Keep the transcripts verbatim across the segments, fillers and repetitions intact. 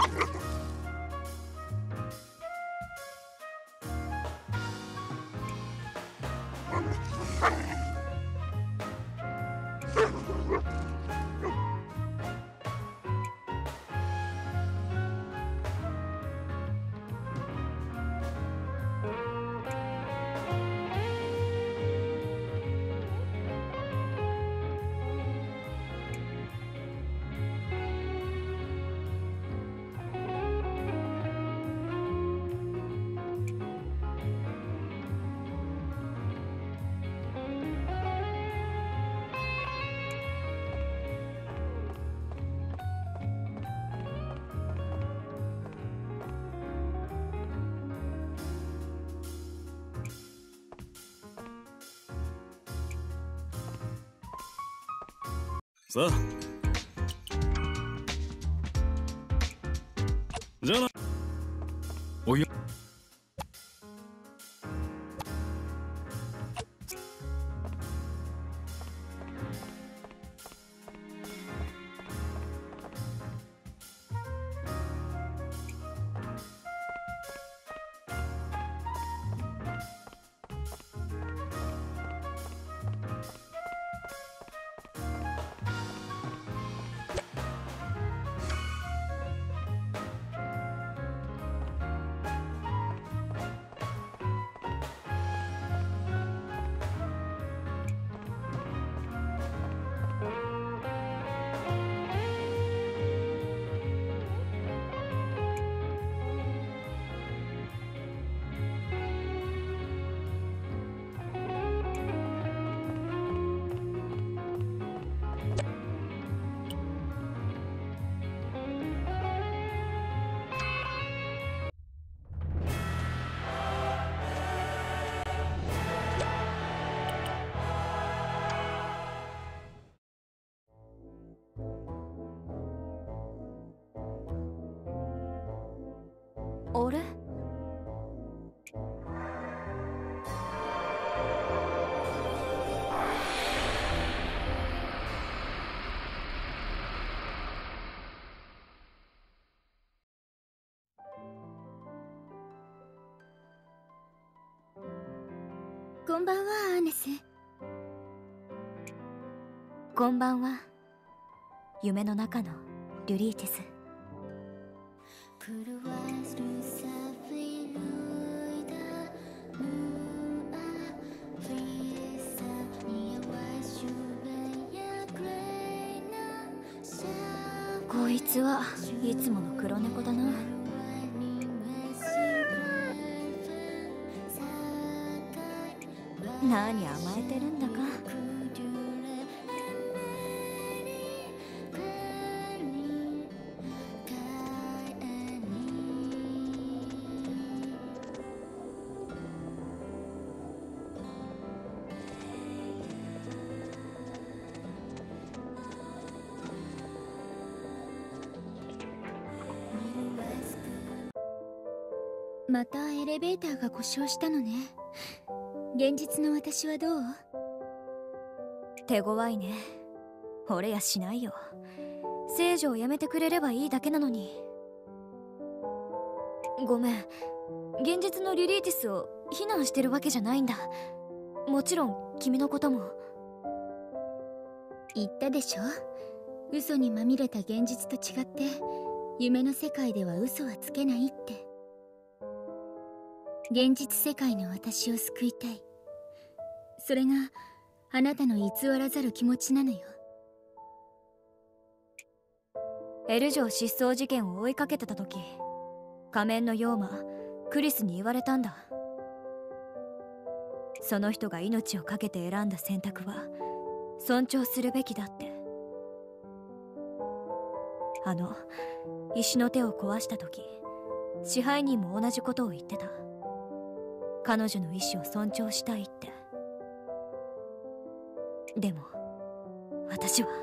さあ、じゃあな。おや、 あれ？ こんばんは、アーネス。 こんばんは。夢の中のリュリーティス。こいつはいつもの黒猫だな。何甘えてるんだか。 またエレベーターが故障したのね。現実の私はどう？ 手強いね。惚れやしないよ。聖女をやめてくれればいいだけなのに。ごめん。現実のリリーティスを非難してるわけじゃないんだ。もちろん君のことも。 言ったでしょ？嘘にまみれた現実と違って夢の世界では嘘はつけないって。現実世界の私を救いたい。それがあなたの偽らざる気持ちなのよ。 エル城失踪事件を追いかけてた時、仮面の妖魔クリスに言われたんだ。その人が命を懸けて選んだ選択は尊重するべきだって。あの石の手を壊した時、支配人も同じことを言ってた。彼女の意志を尊重したいって。でも私は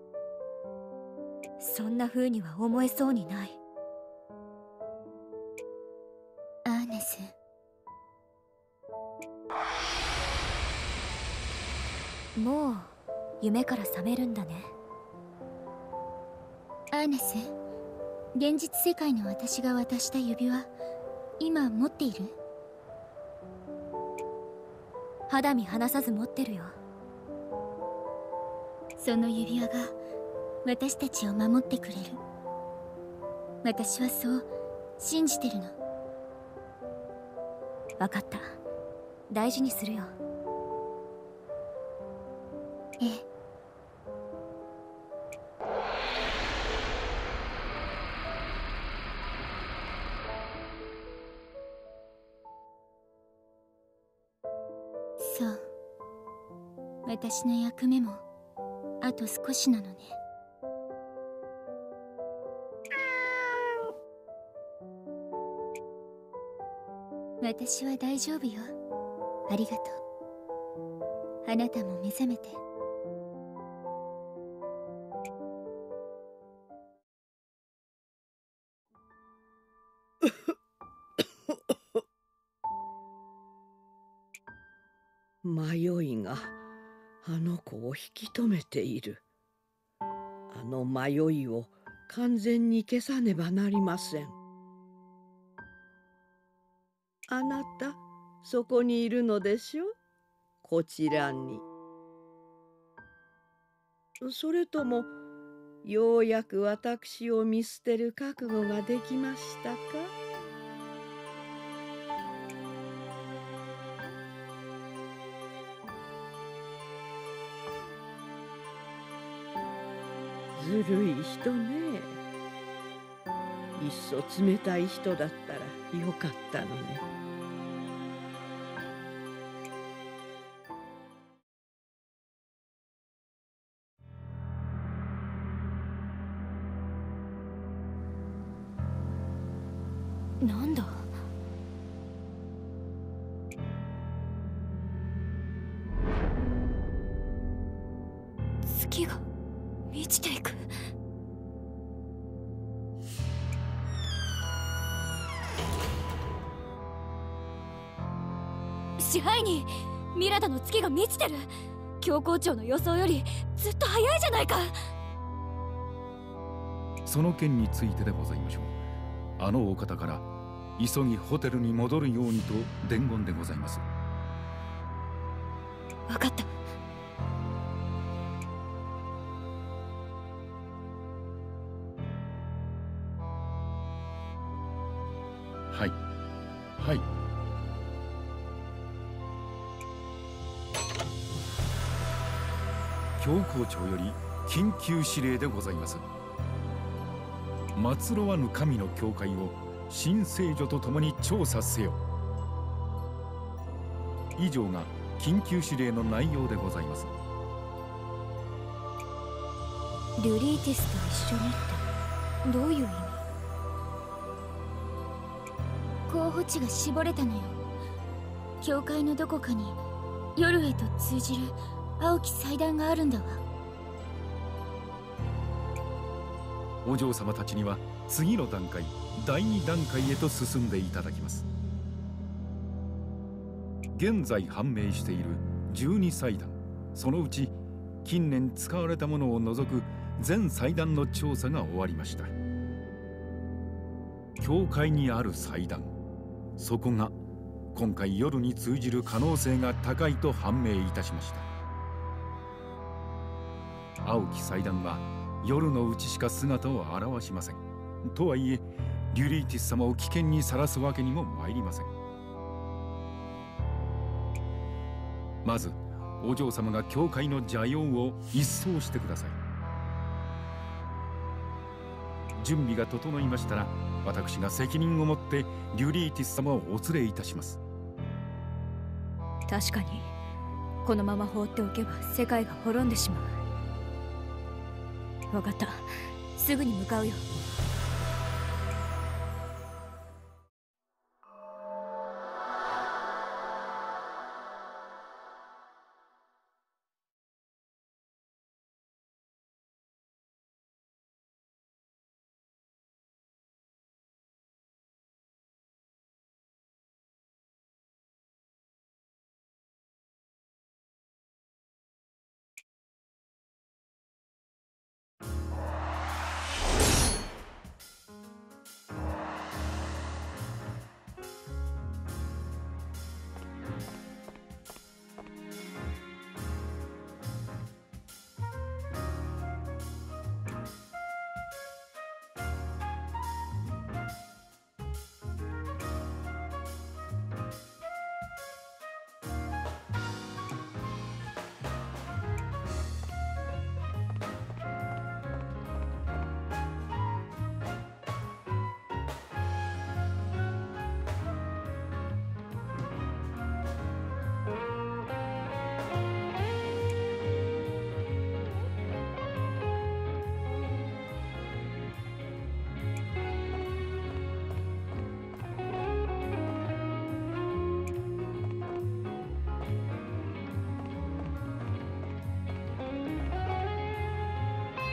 そんな風には思えそうにない。 アーネス。 もう夢から覚めるんだね。 アーネス、 現実世界の私が渡した指輪、今持っている？ 肌身離さず持ってるよ。 その指輪が私たちを守ってくれる。私はそう信じてるの。 分かった。大事にするよ。 ええ。そう。私の役目もあと少しなのね。私は大丈夫よ。ありがとう。あなたも目覚めて。 迷いがあの子を引き止めている。あの迷いを完全に消さねばなりません。あなた、そこにいるのでしょ？こちらに。それとも、ようやく私を見捨てる覚悟ができましたか？ずるい人ね。いっそ冷たい人だったらよかったのに。 なんだ？月が満ちていく。支配人、ミラダの月が満ちてる。教皇庁の予想よりずっと早いじゃないか。 その件についてでございましょう。あのお方から急ぎホテルに戻るようにと伝言でございます。 分かった。 はいはい。教皇庁より緊急指令でございます。祀ろわぬ神の教会を新聖女と共に調査せよ。以上が緊急指令の内容でございます。 リュリーティスと一緒にってどういう意味？ 候補地が絞れたのよ。教会のどこかに夜へと通じる青き祭壇があるんだわ。 お嬢様たちには次の段階、だいに段階へと進んでいただきます。現在判明しているじゅうに祭壇、そのうち近年使われたものを除く全祭壇の調査が終わりました。教会にある祭壇、そこが今回夜に通じる可能性が高いと判明いたしました。青き祭壇は夜のうちしか姿を現しません。とはいえリュリーティス様を危険にさらすわけにも参りません。まずお嬢様が教会の邪用を一掃してください。準備が整いましたら私が責任を持ってリュリーティス様をお連れいたします。 確かにこのまま放っておけば世界が滅んでしまう。分かった、すぐに向かうよ。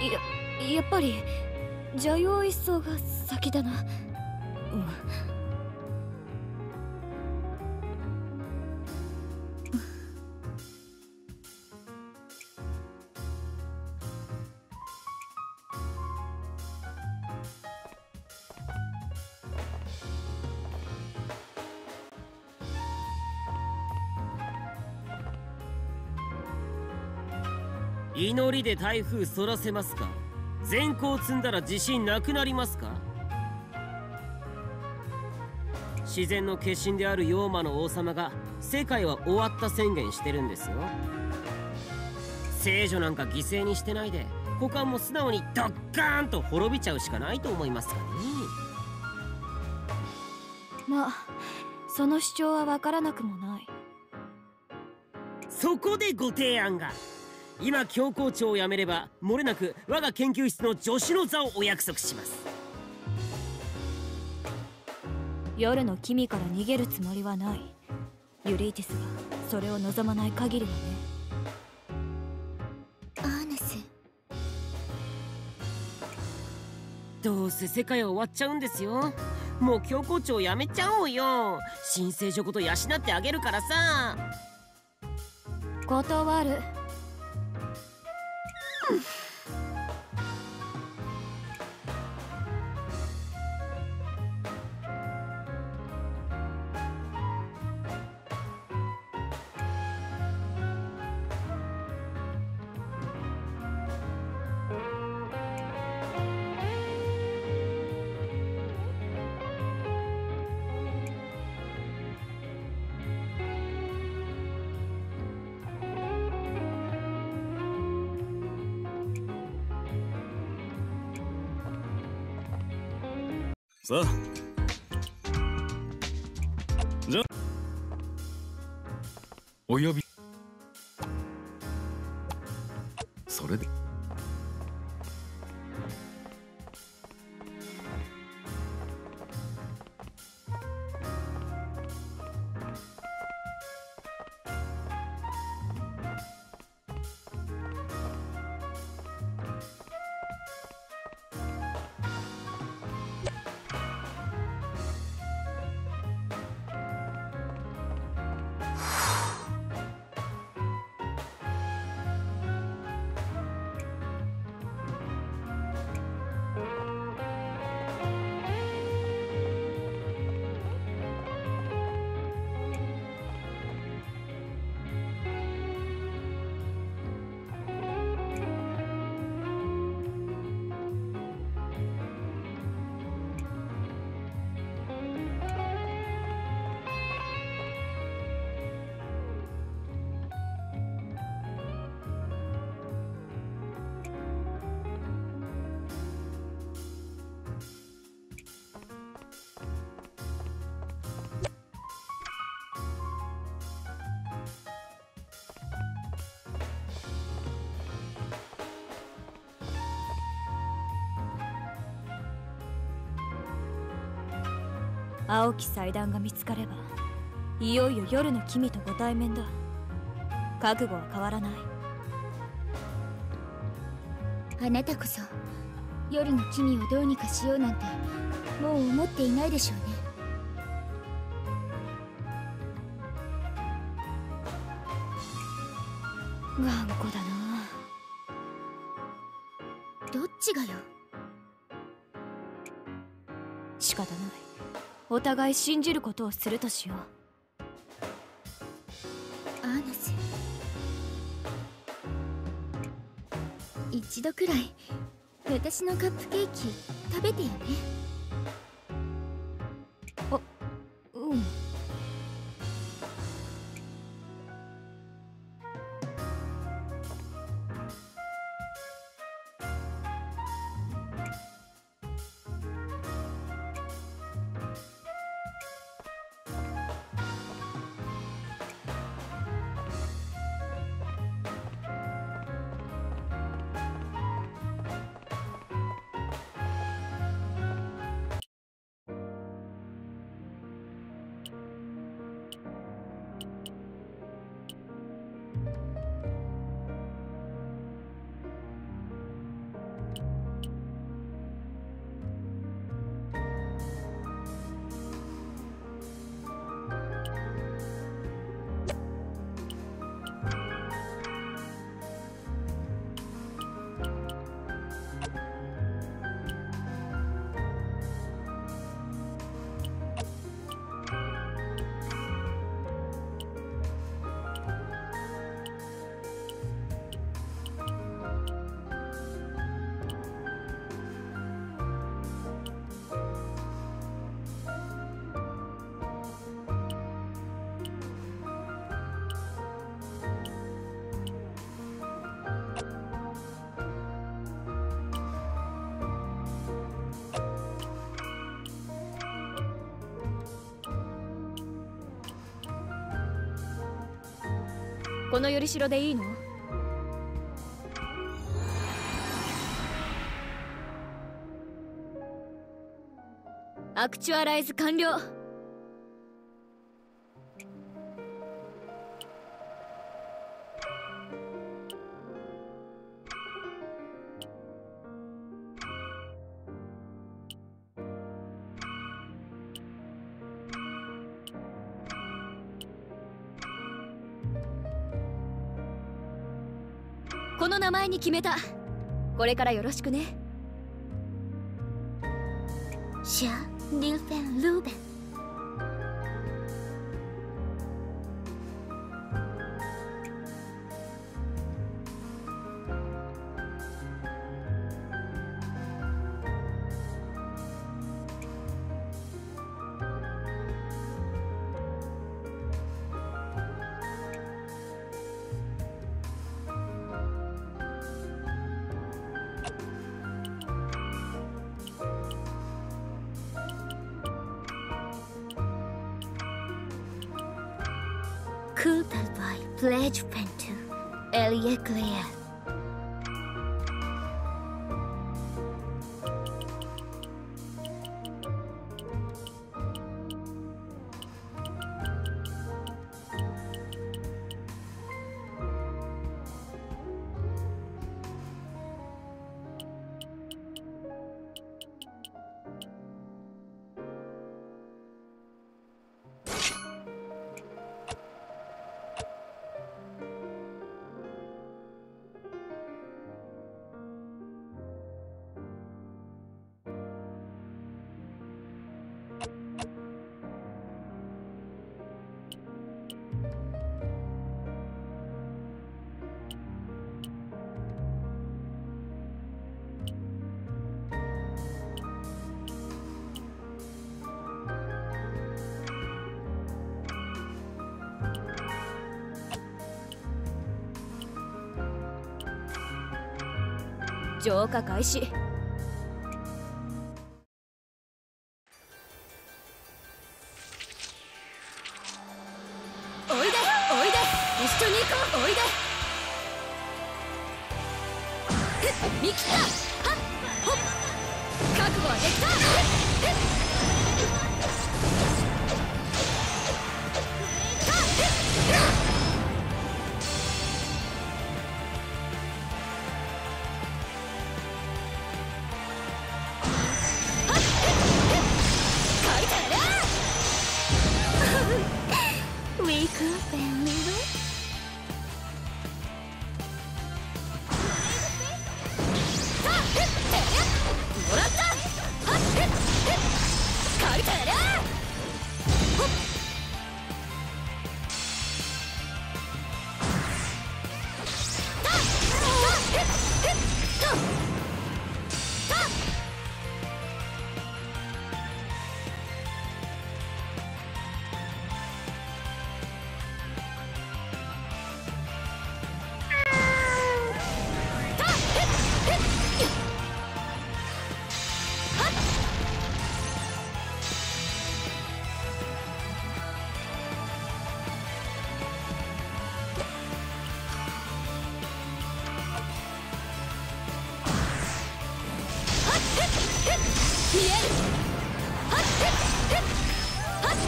ややっぱり邪陽一層が先だな。うん。 祈りで台風そらせますか？善行積んだら自信なくなりますか？自然の化身である妖魔の王様が世界は終わった宣言してるんですよ。聖女なんか犠牲にしてないで股間も素直にドッカーンと滅びちゃうしかないと思いますがね。 まあその主張は分からなくもない。 そこでご提案が。今教皇長を辞めれば漏れなく我が研究室の助手の座をお約束します。 夜の君から逃げるつもりはない。ユリーティスがそれを望まない限りはね。 アーネス、 どうせ世界は終わっちゃうんですよ。もう教皇長を辞めちゃおうよ。新聖女ごと養ってあげるからさ。 断る。 さあ、じゃお呼び。それで青き祭壇が見つかればいよいよ夜の君とご対面だ。覚悟は変わらない。 あなたこそ夜の君をどうにかしようなんてもう思っていないでしょうね。 頑固だな。 どっちがよ。 仕方ない。お互い信じることをするとしよう。 アーナス、一度くらい私のカップケーキ食べてよね。 あ、うん。 このよりしろでいいの？アクチュアライズ完了。この名前に決めた。これからよろしくね。 シャ・リルフェン・ルーベン。Cultal by Pledge Pentu, Elie Claire. 浄化開始。おいでおいで、一緒に行こう。おいで見切った。はっほっ、覚悟はできた。 We could family with. もらった。はっ借りたやりゃ。ほったたたた見える。はっはっ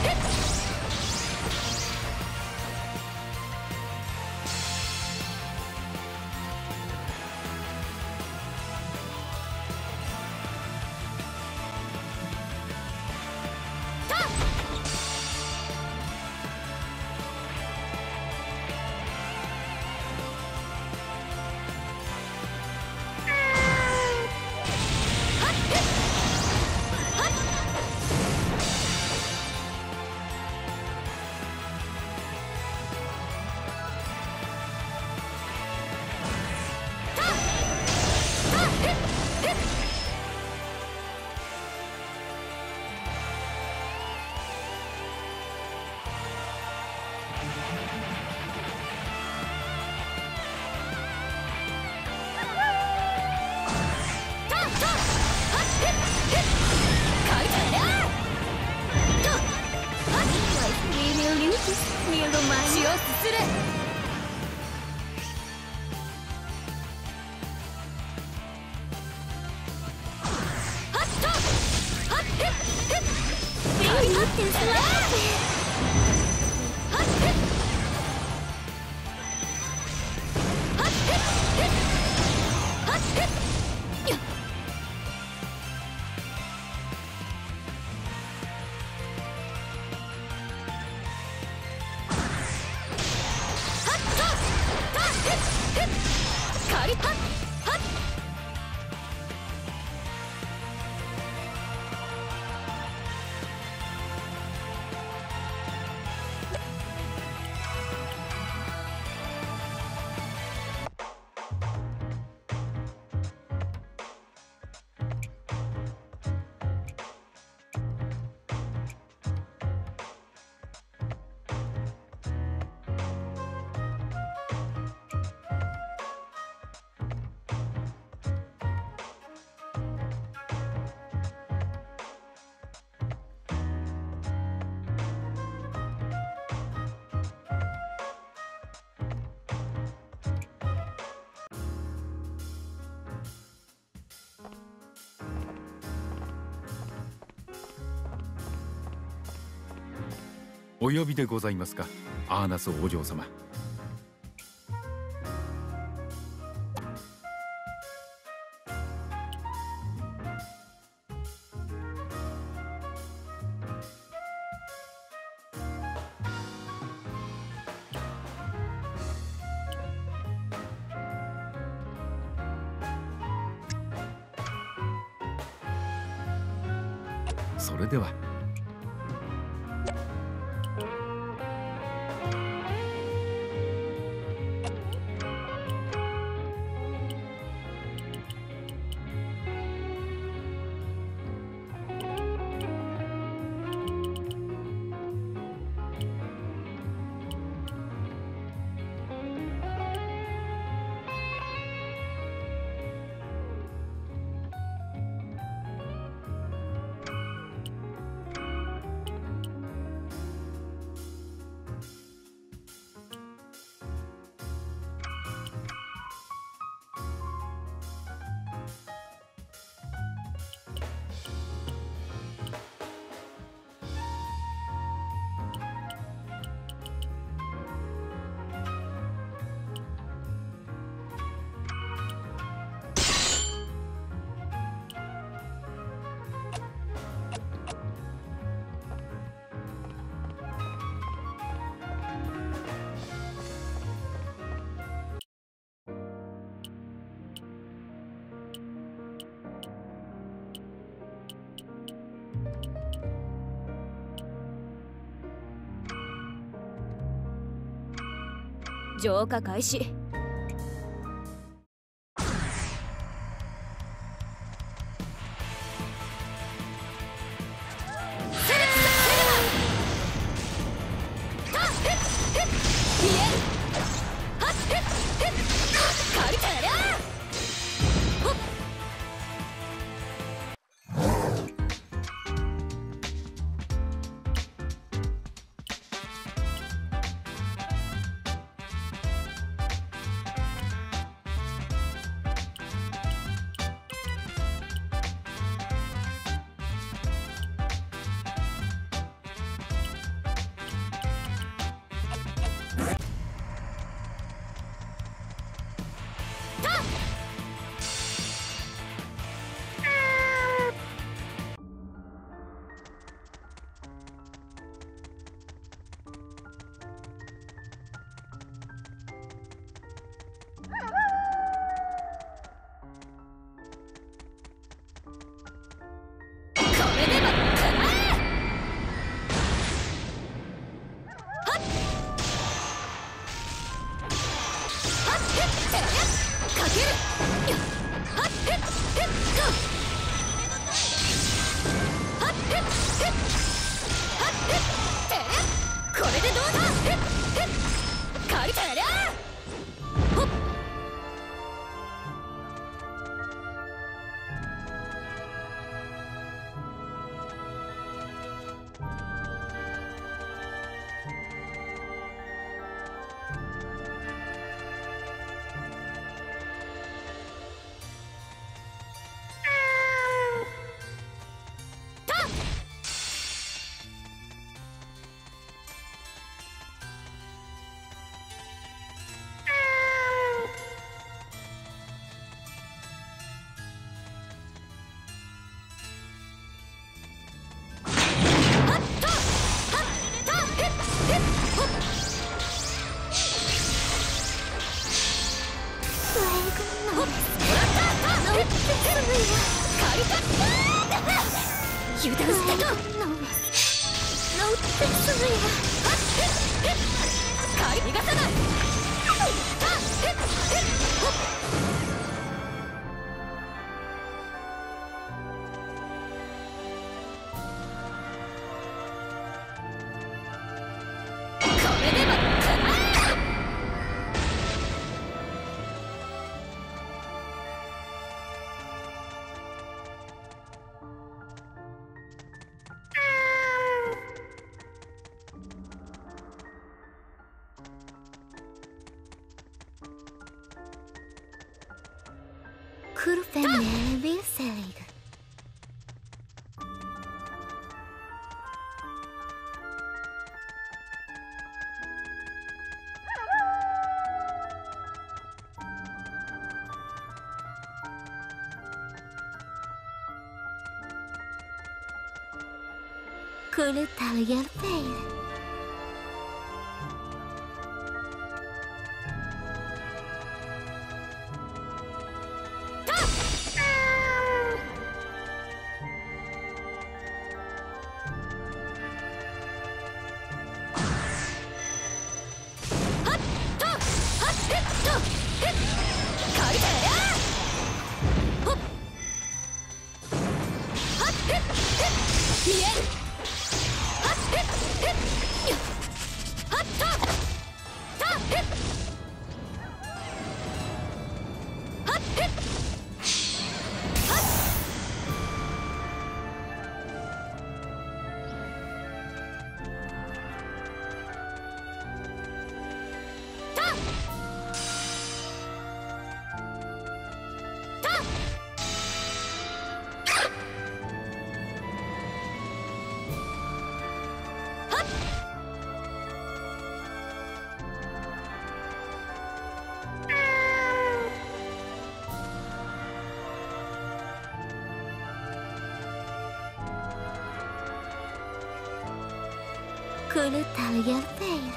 血をすする。 ってるすわお呼びでございますか、アーナスお嬢様。それでは。 浄化開始。 油断してと逃がさない。クルタルヤルフェイル。クルタルヤルフェイル。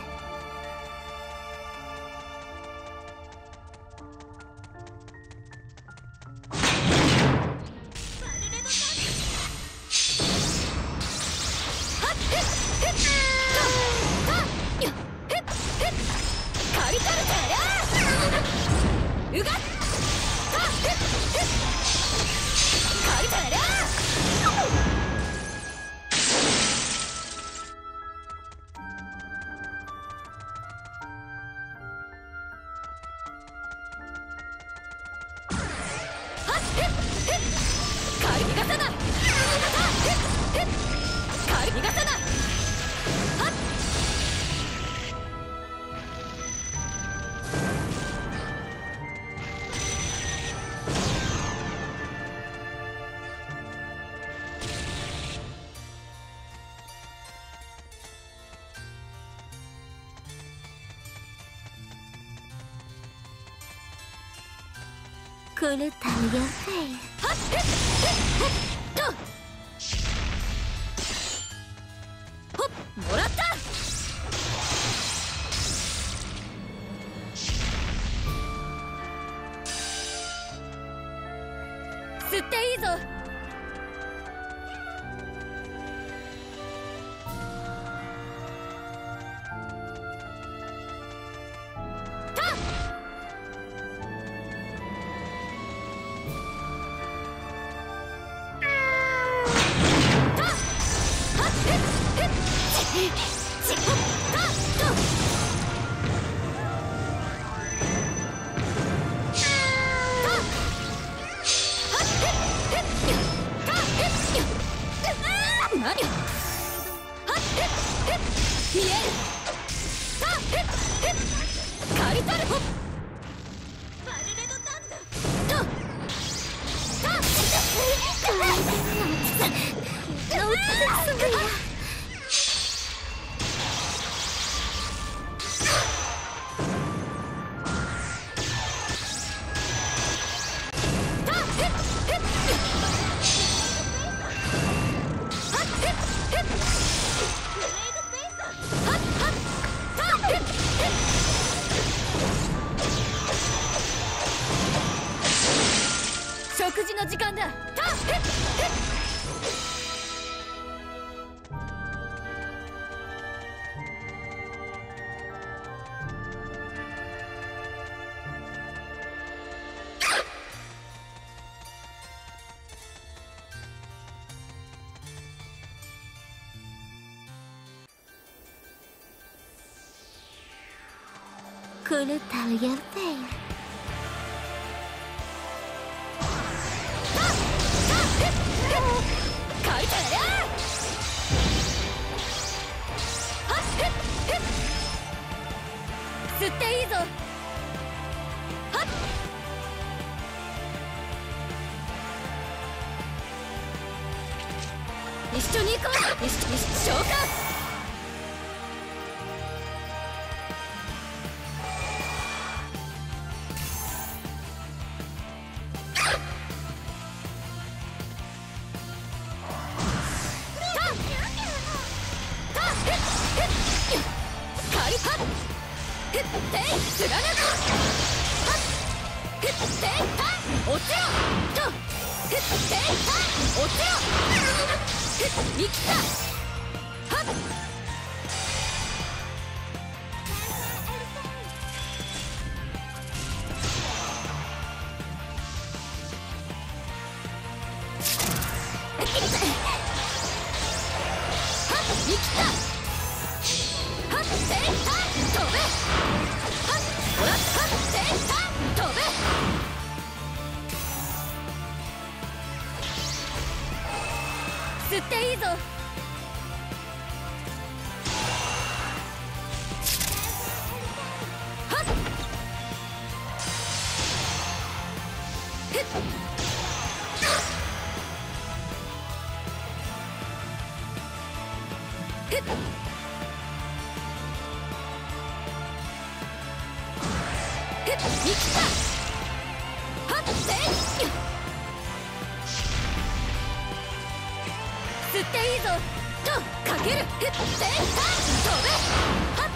クルタルヤフェイル。はっとほっもらった。吸っていいぞ。 食事の時間だ。たっへっへっ。 狂ったるやべえ。 書いてやれ。吸っていいぞ。はっ一緒に行こう。一緒に召喚。吸っていいぞ。吸っていいぞ。とかける。飛べ。はっ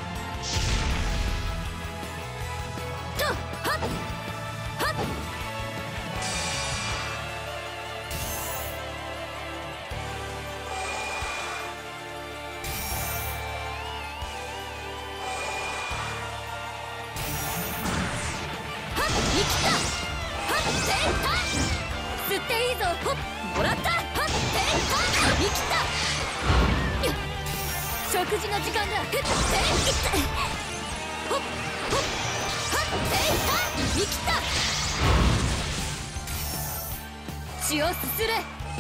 とはっはっ。はっ生きた。はっ吸っていいぞ。ほっもらった。はっ生きた。食事の時間だ。ふってほっほっはっ生きた。血をすすれ。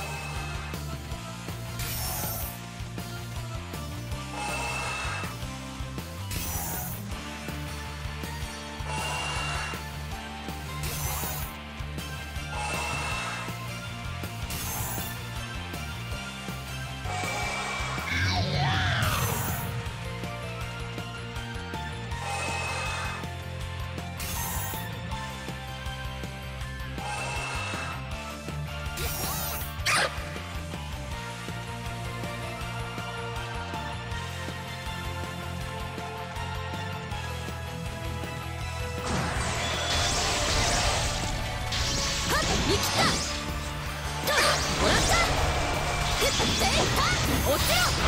生きた。ともらった。ふって落ちろ。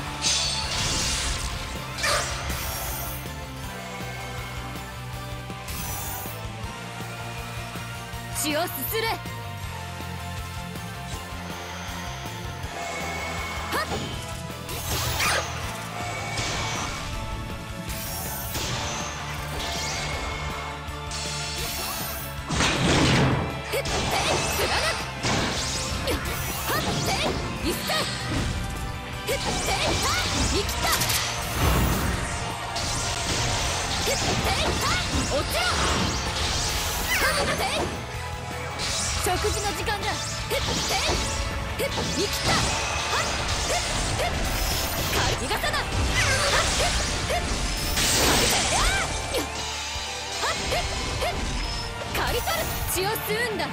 血をすすれ。はっ生きた。落ちろ。食事の時間だ。生きた。逃がさな。刈り取る。血を吸うんだ。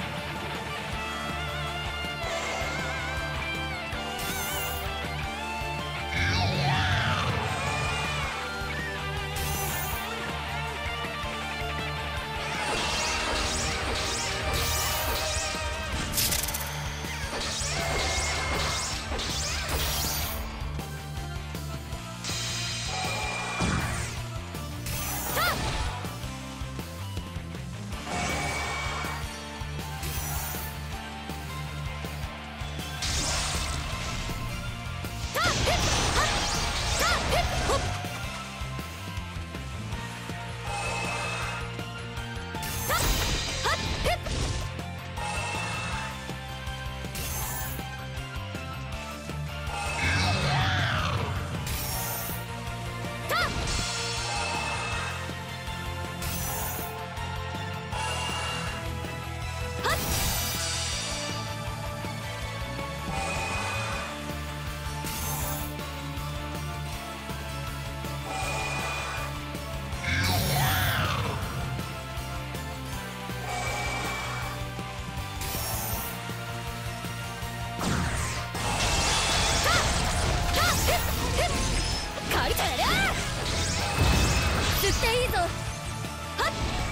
借りてやりゃ吸っていいぞ。はっ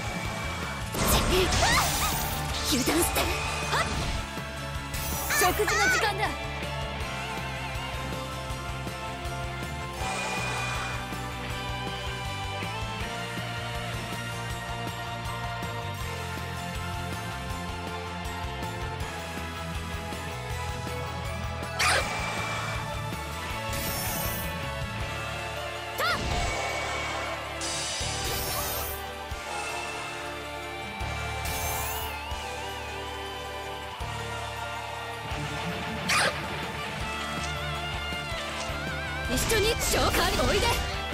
油断して。はっ食事の時間だ。一緒に召喚おいで。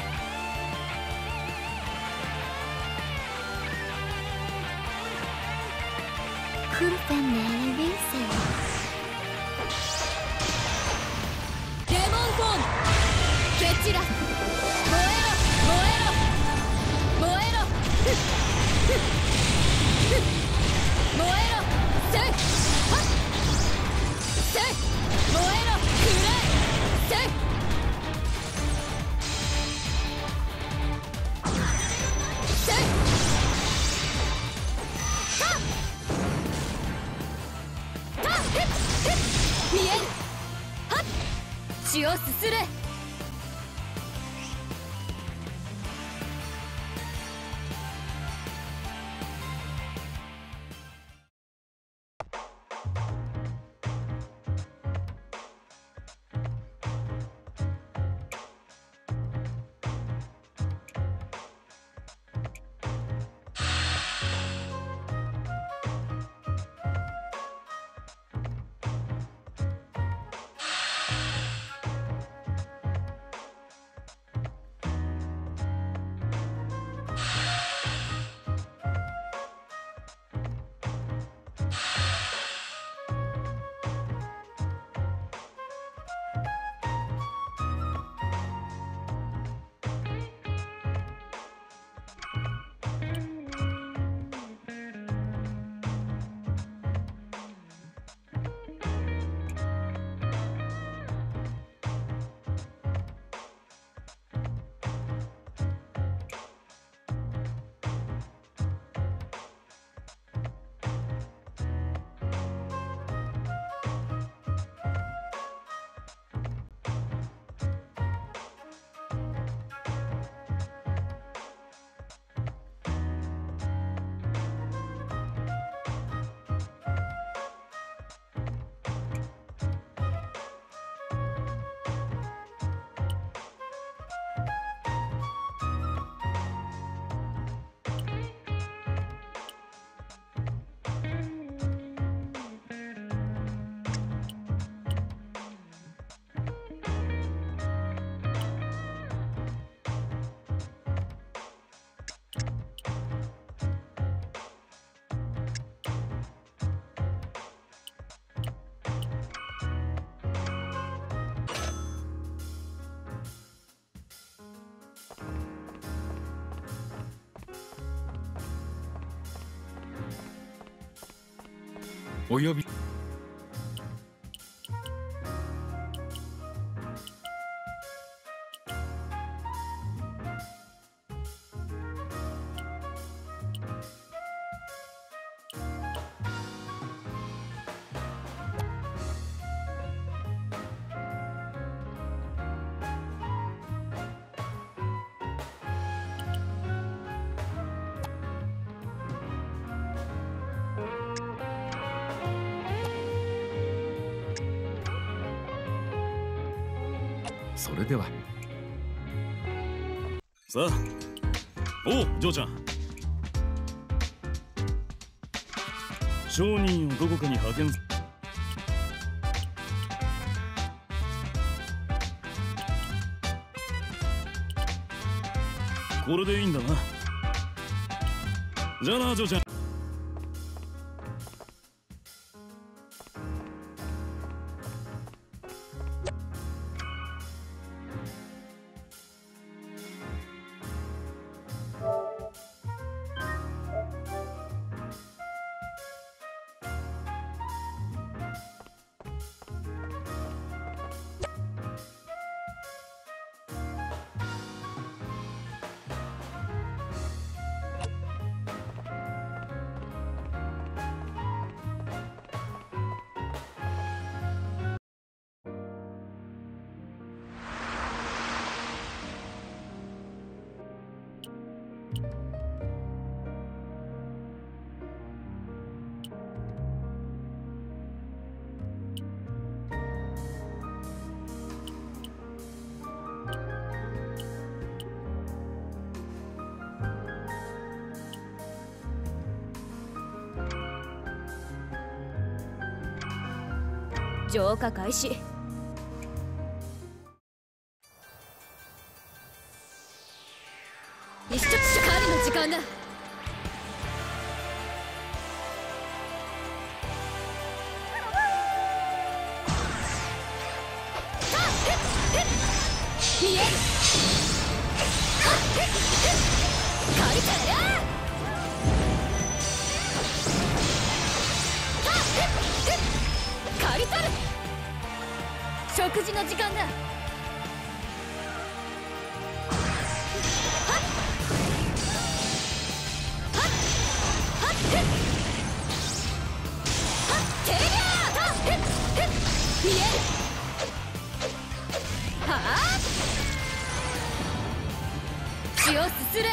クルペンネリリーセデモンフォームケチラ燃えろ燃えろ燃えろふっふっふっ燃えろせいはっせい燃えろくらいせい見える。はっ血をすすれ。 お呼び。それではさあ、おう嬢ちゃん、商人をどこかに派遣。これでいいんだな。じゃあな嬢ちゃん。 浄化開始。一緒狩りの時間だ。見える。借りたらや借りたる。食事の時間だ。見える。はあ、血をすすれ。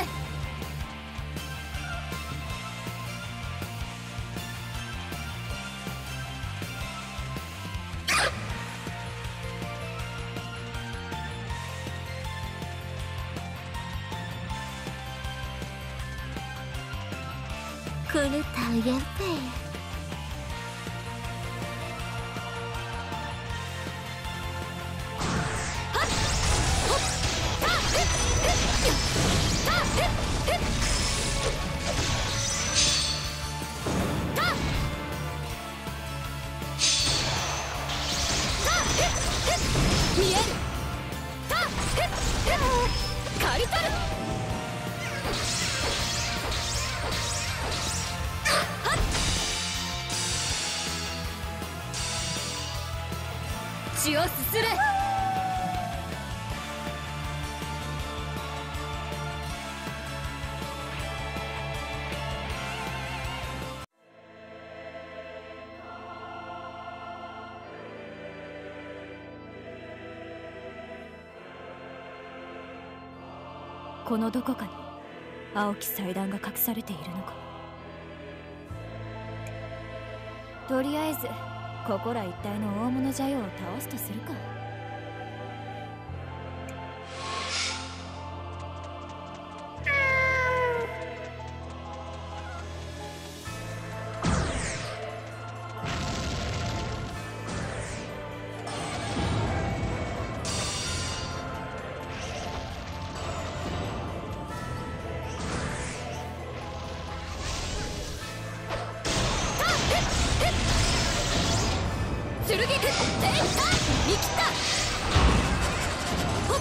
これ讨厌呗。見える。借りたる。血をすすれ。このどこかに青き祭壇が隠されているのか。とりあえずここら一帯の大物邪妖を倒すとするか。剣天下見切った。ほっ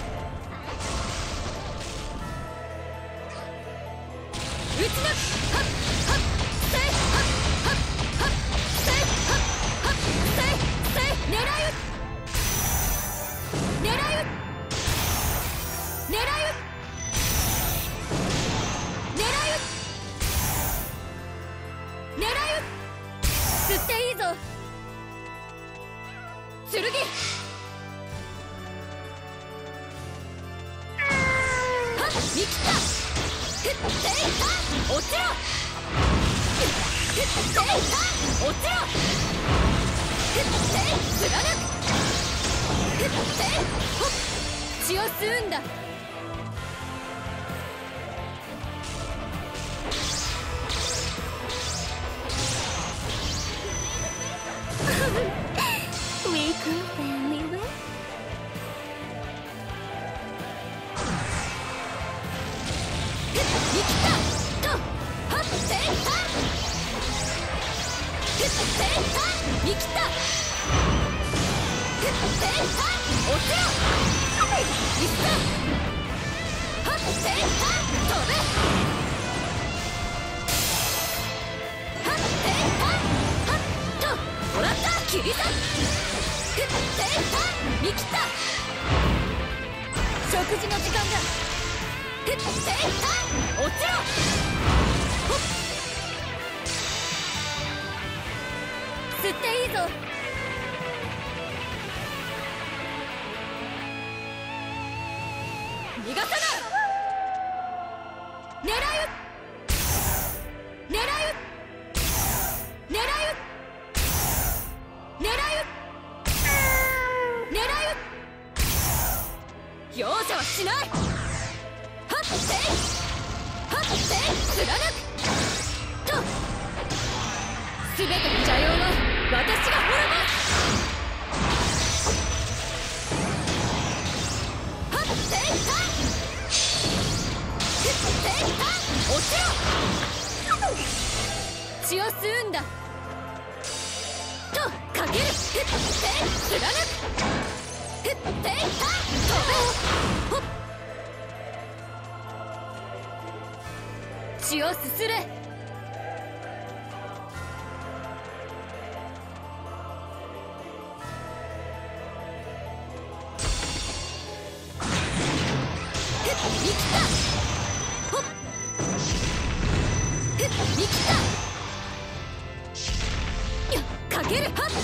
打ち抜く。はっはっせいはっはっはっせいはっはっせいせい狙い撃狙い撃狙い撃狙い撃狙い撃吸っていいぞ。剣はっ見切った。ふっていた落ちろ。ふっていた落ちろ。ふってい貫く。ふってほっ血を吸うんだ。食事の時間だ。ふっていた落ちろ。ほっ吸っていいぞ。逃がさない。狙い撃狙い撃狙い撃狙い撃狙い撃容赦はしない。はっせいはっせい貫くと全ての邪妖は私が滅ぼす。 だとかける。ふって貫く。ふって飛べ。ほっ血をすすれ。生きた。ほっ生きた。よっかける。はって貫く。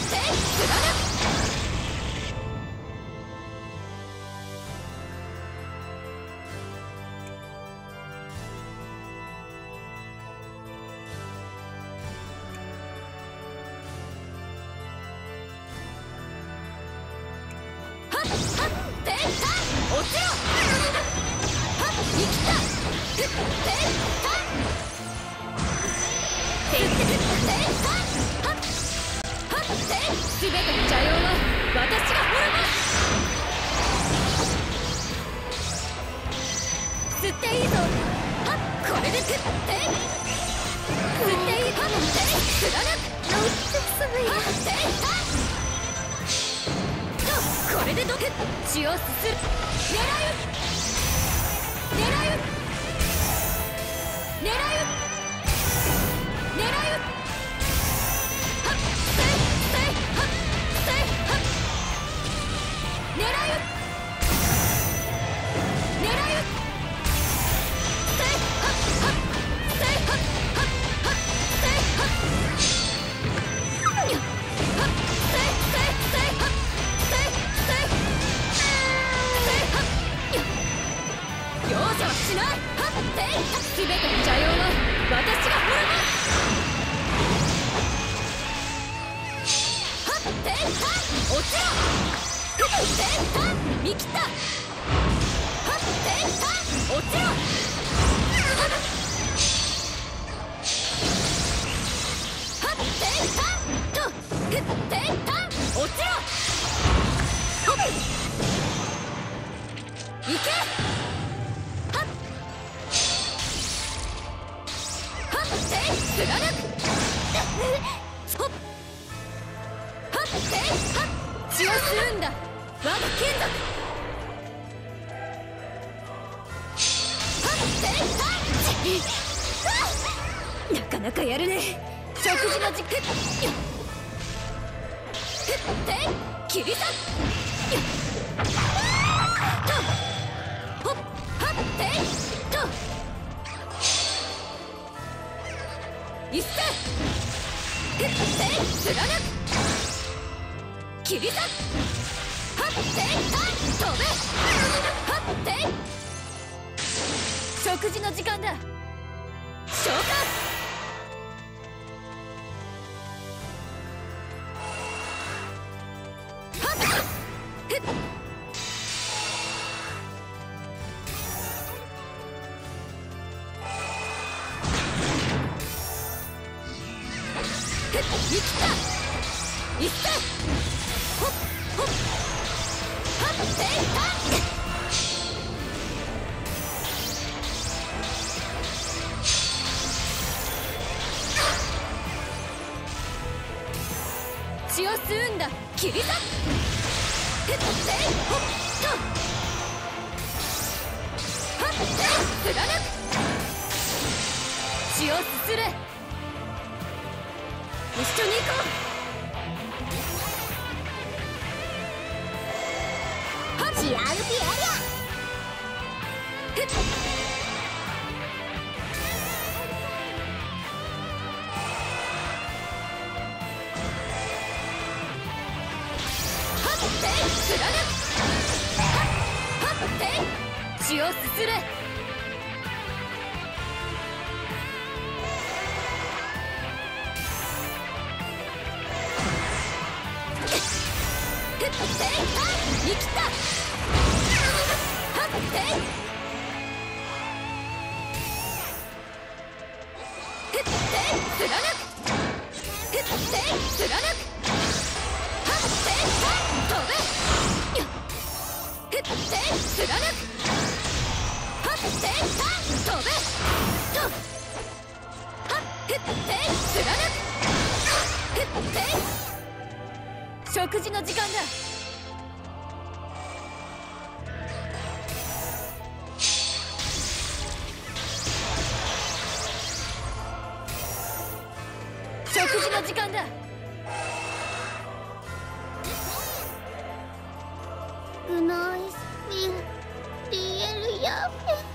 血をすする。狙う狙う狙う狙う。はっせいせいはっせいはっ狙う狙うせいはっはっせいはっはっはっせいはっよっはっせいせいせいはっせいせい容赦はしない。はってすべての邪妖は私が滅ぼす。はって落ちろ。ふって見切った。はって落ちろ。はってとふって落ちろ。いけ。貫く。そっはってはっ血を吸うんだ我が眷属。はってはっなかなかやるね。食事の時間よっふって切り裂くよっとほっはってと一斉ふって貫く切り裂く。はって飛べ。はって食事の時間だ。召喚。はっふっ生きた。いっせほっほっはって血を吸うんだ切り裂く。ふってほっとはって貫く血をすすれ。一緒に行こう。はっ ジーアールピー エリア。ふっはって貫く。はって血をすすれ。生きた。はってふって貫く。ふって貫く。はって飛べよっふって貫く。はって飛べとはっふって貫く。 食事の時間だ。食事の時間だ。 グナイスビルリエルヤフェ。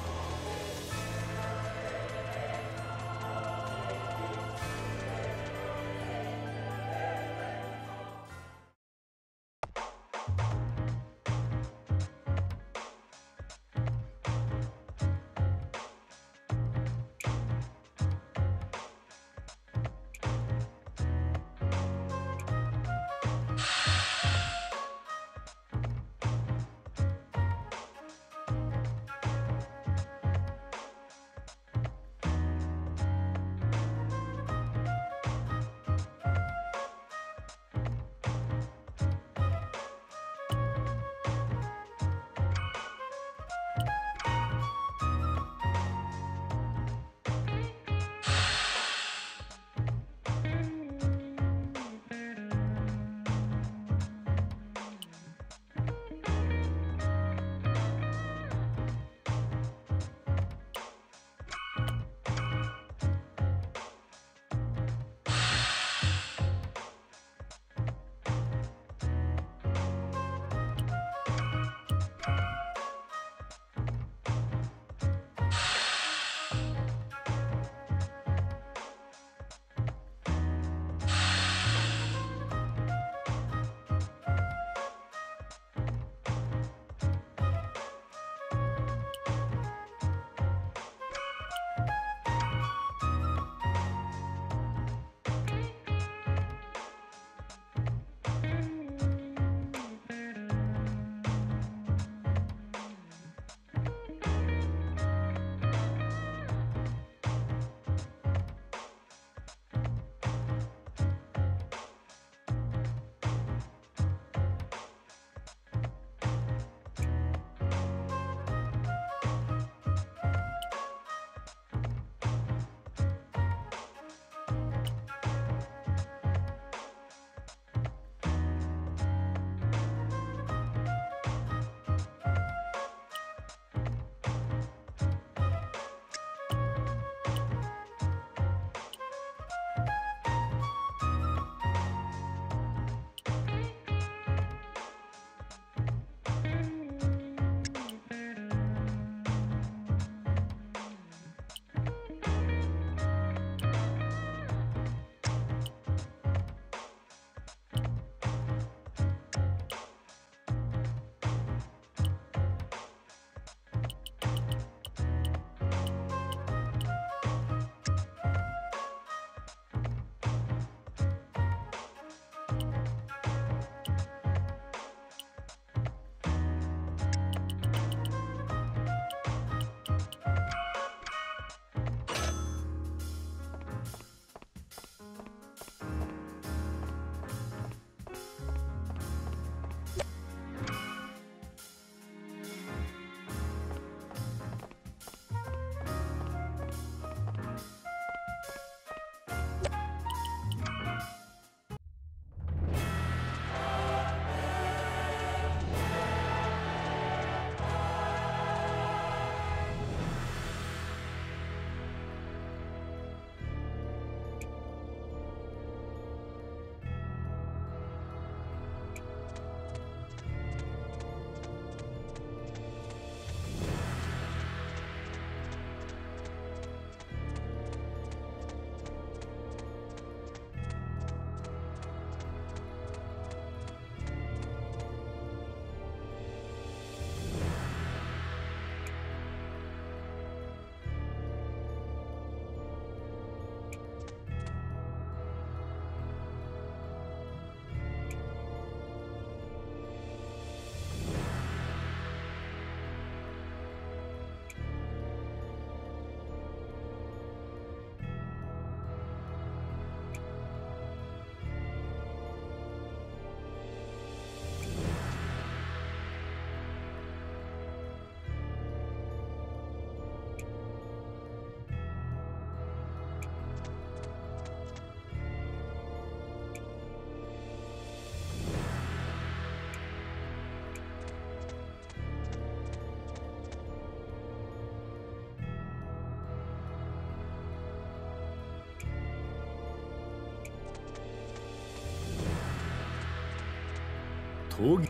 峠。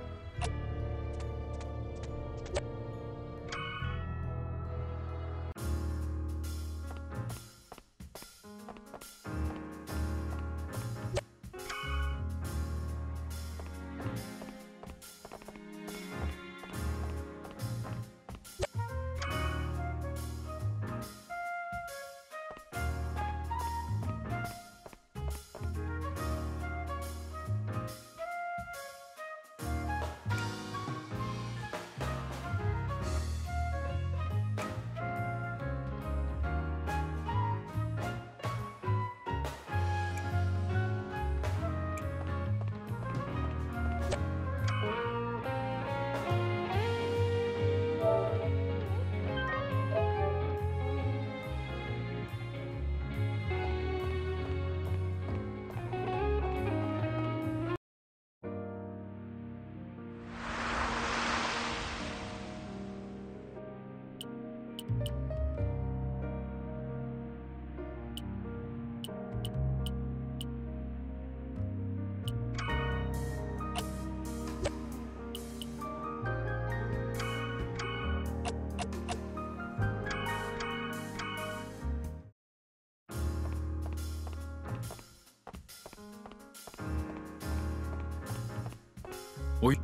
おい。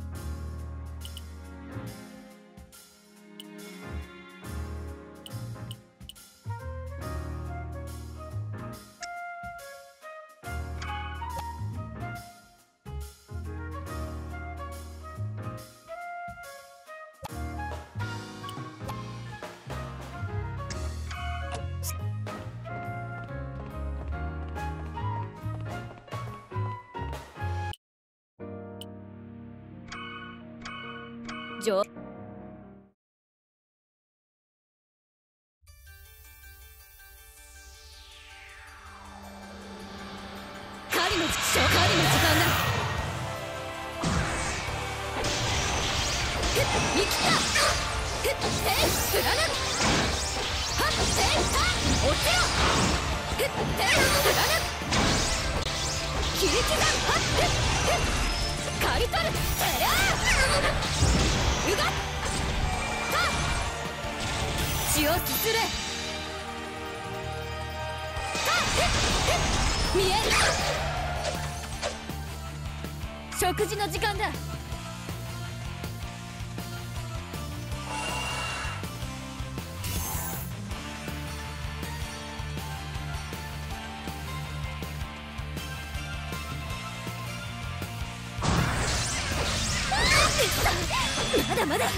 上狩りの狩りの時間だ。生きた。せい貫く。はっせいは落ちろ。せい貫く。切り刻む。はっ刈り取る。てりゃうがっ血をすすれ。見える。食事の時間だ。まだまだ。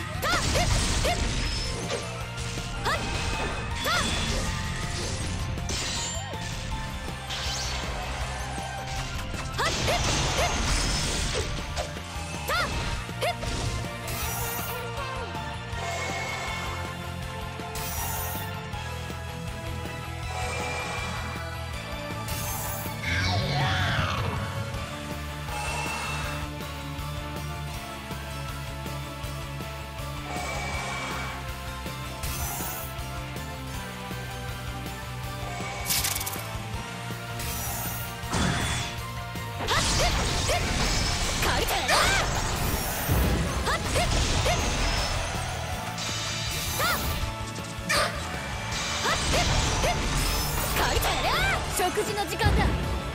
食事の時間だ。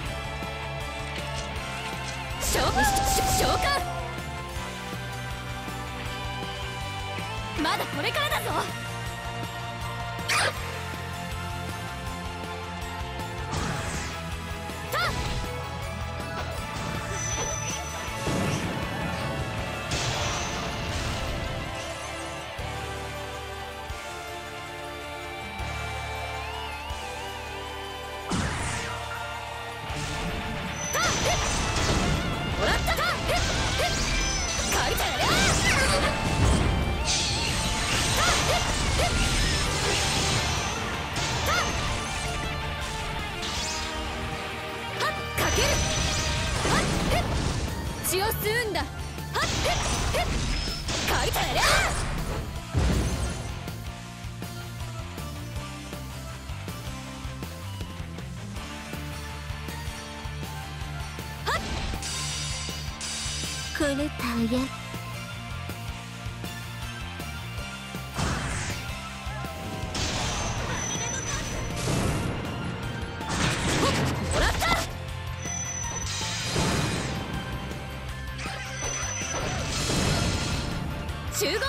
召喚召喚。まだこれからだぞ。血を吸うんだ。はっ書いてやりゃ。 狂ったやもらった集合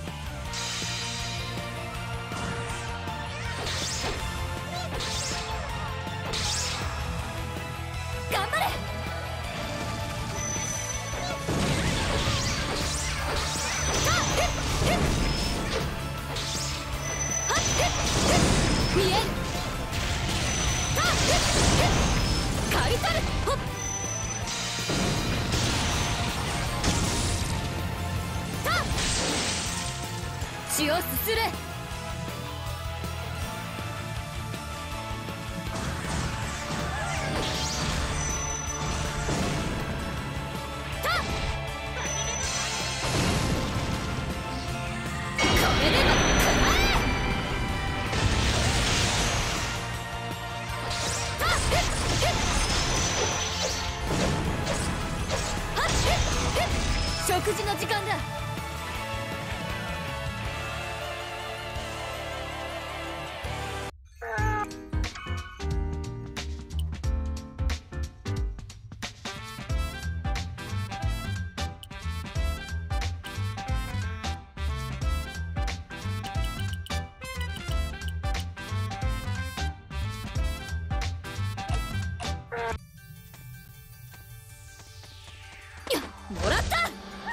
頑張れ見えんカイタルほっ血をすすれ食事の時間だ。もらった。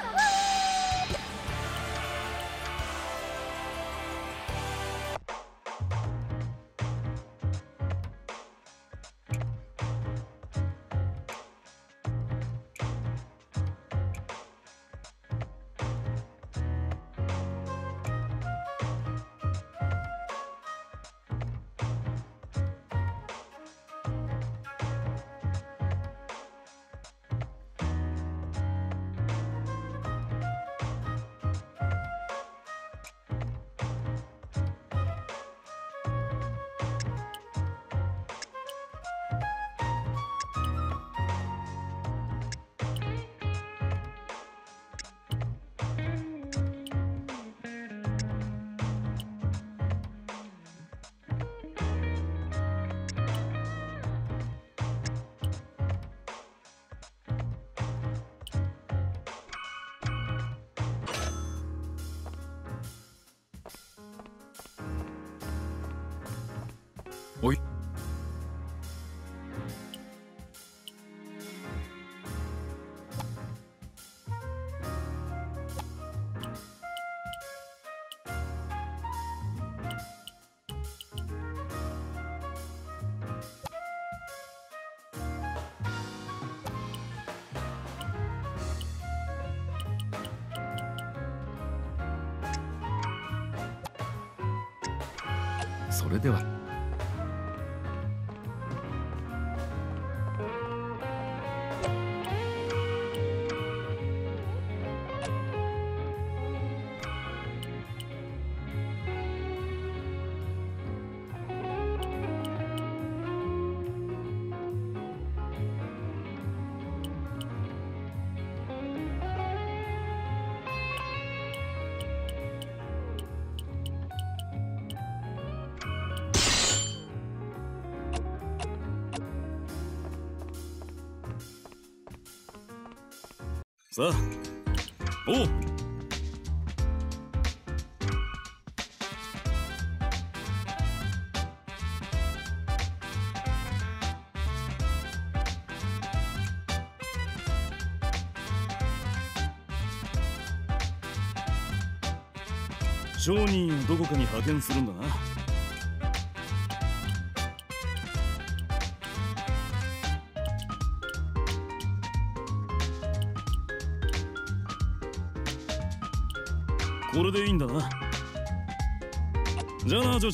おい。それでは。 さあ、おう。商人をどこかに派遣するんだな。これでいいんだな。じゃあな、ジョージ。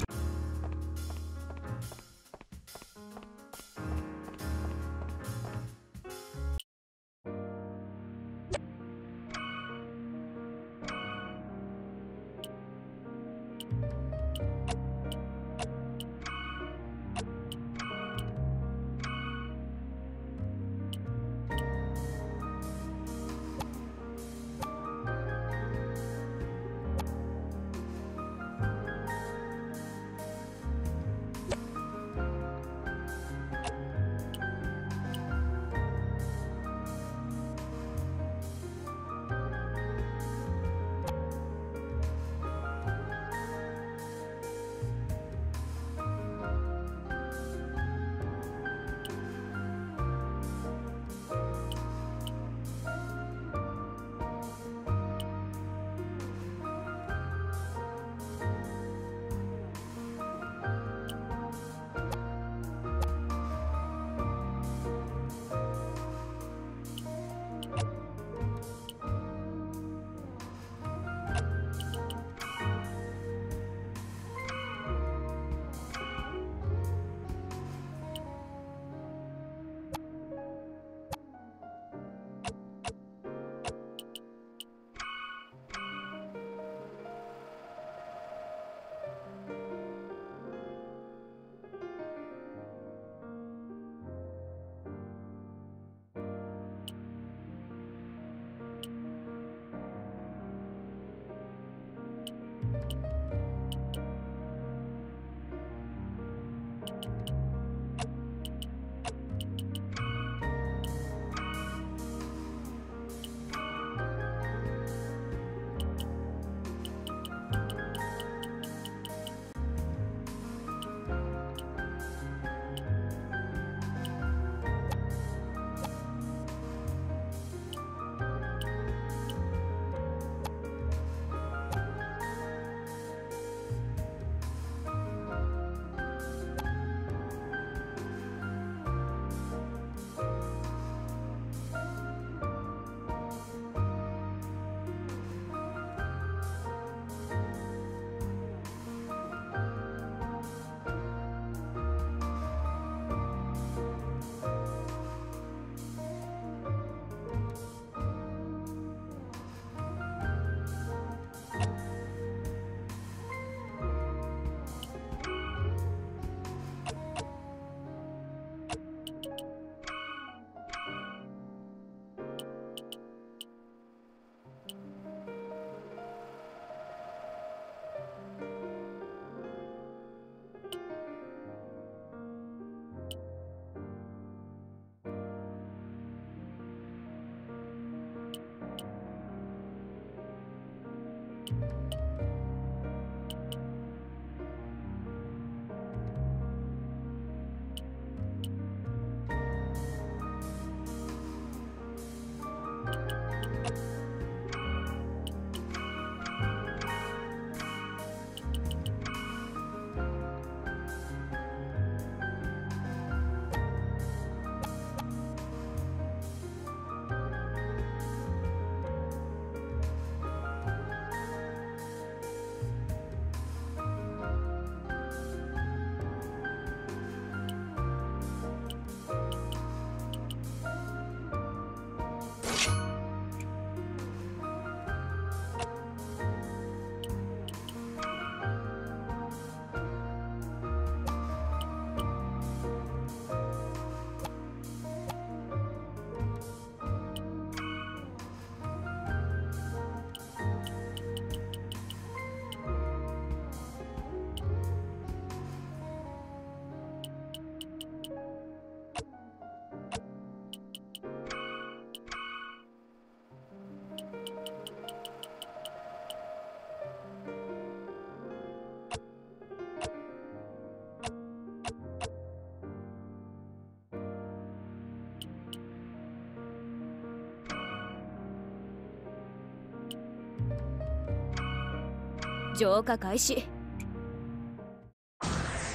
浄化開始。はっ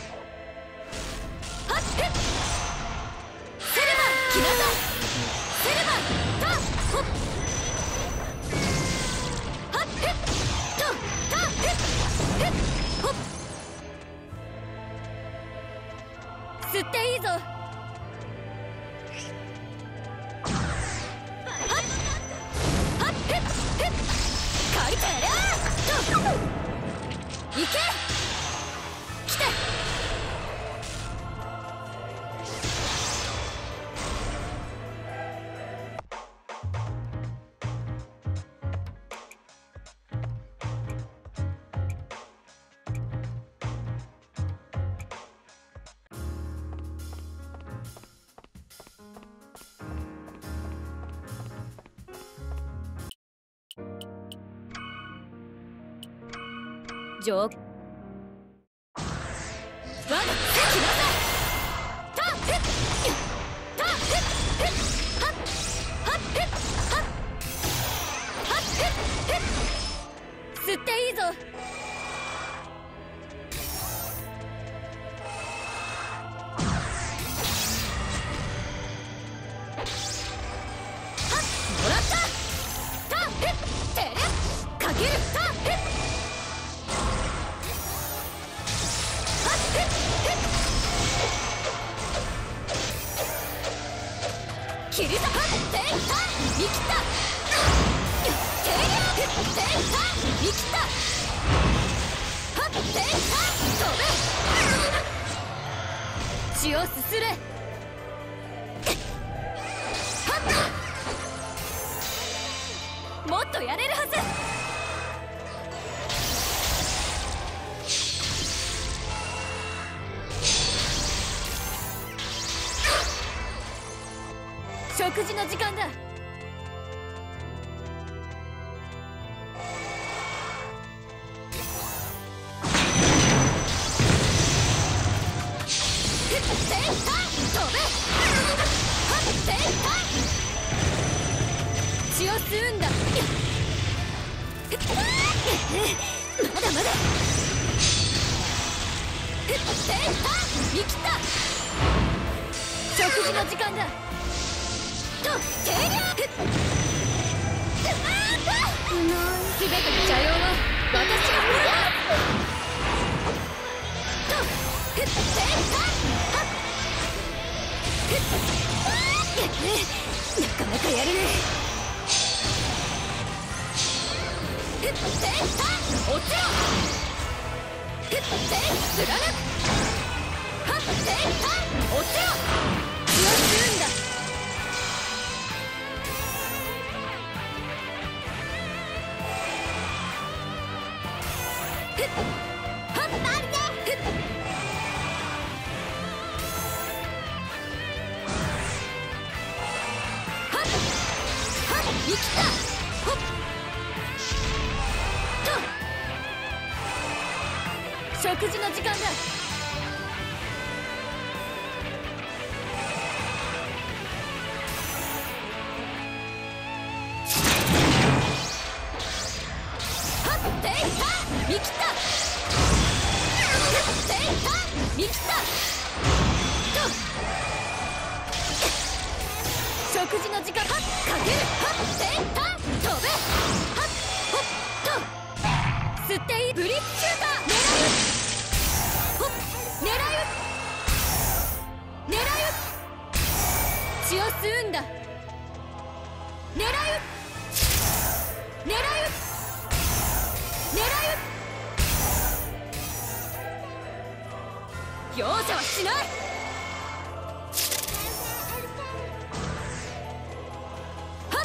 へっセルバー来なさい。セルバータッホッはっへっとタッへっへっホッ吸っていいぞ。行け！来て！浄我が来なさい。タッヘッタッヘッヘッハッハッヘッハッハッヘッヘッ吸っていいぞ。はっもらったタッヘッテレッかけるタッヘッ切り裂かっていった見切ったテリアっていった見切ったはっていった飛べ血をすすれはっもっとやれるはず。食事の時間だ。血を吸うんだ。まだまだ見切った。食事の時間だ。とテリアすべての邪妖は私が振るわとテリアなかなかやるね。テリア落ちろテリア貫くはっテリア落ちろ血を吸うんだ。食事の時間だ。はっていった見切ったはっていった見切ったと食事の時間はっかけるはっていった飛べはっほっと吸っていいブリッジシューター狙う狙う狙う血を吸うんだ。狙う狙う狙う容赦はしない。はっ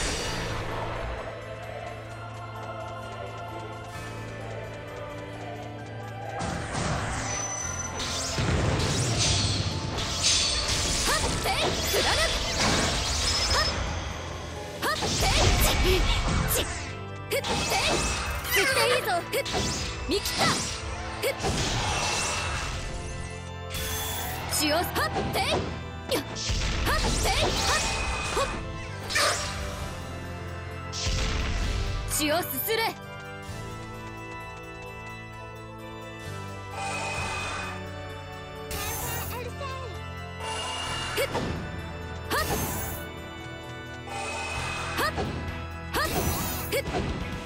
見切った血をはってはってはっほっ血をすすれはっはっへっ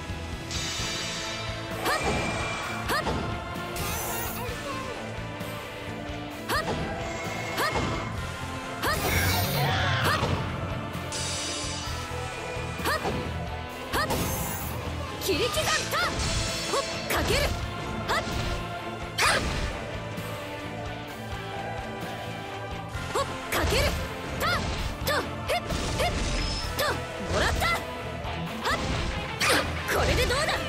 はっはっはっはっはっはっはっはっ切り刻んだほっかけるはっはっほっかけるたとへっへっともらったはっこれでどうだ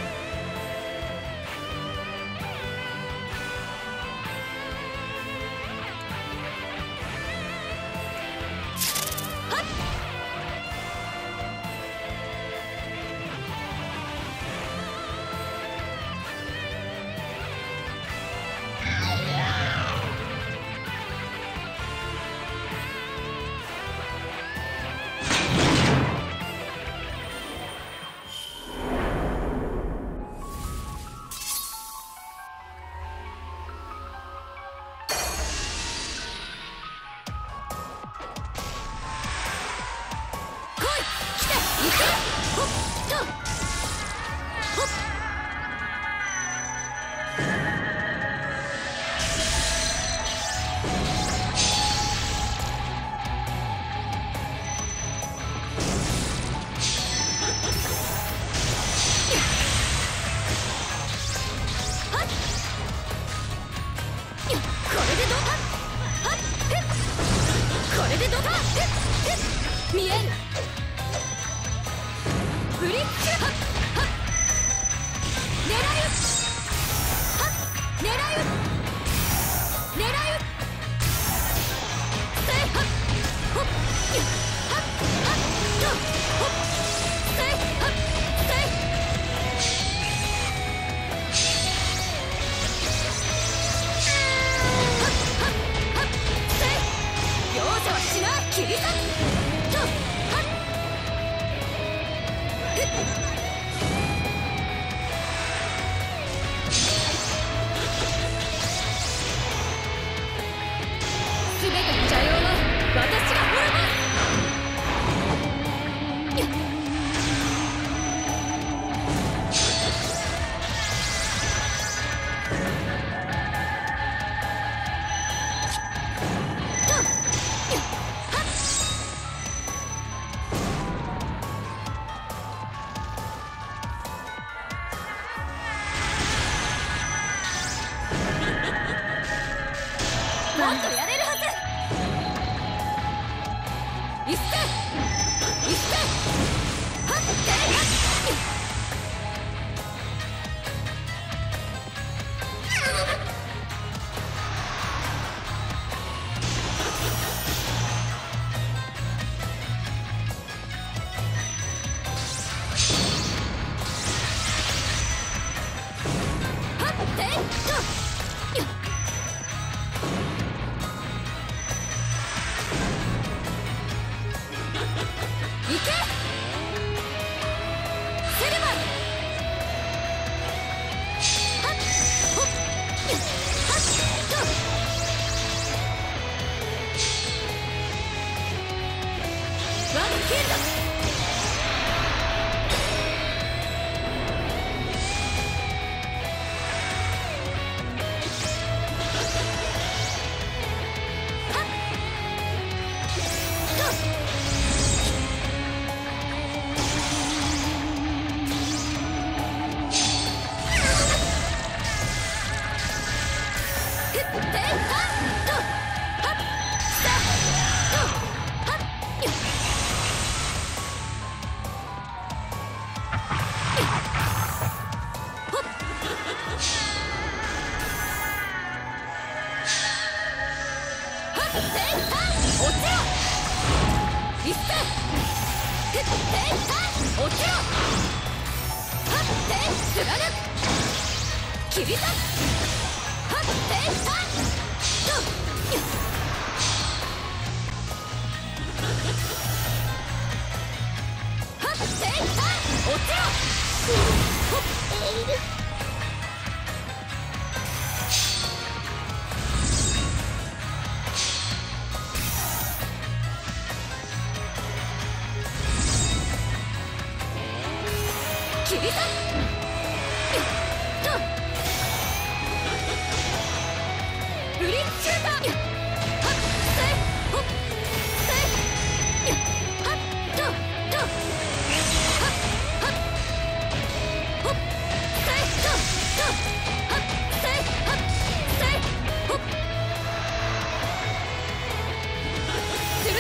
見えるブリッジはっはっ狙い撃ちはっ狙い撃ち狙い撃ちせいはっほっはっはっとほっせいはっせいはっはっはっせい容赦はしない切り裂く全ての邪妖は私が滅ぼすもっとやれるはず一斉一斉はってはっはってと行けセルバーはっほっはっとワンキルド切り裂くはってさとはってさ落ちろほっえいるは切り裂とブリッジシューターはっせいほっせいはっととはっはっほっせいととはっせいはっせいほっ剣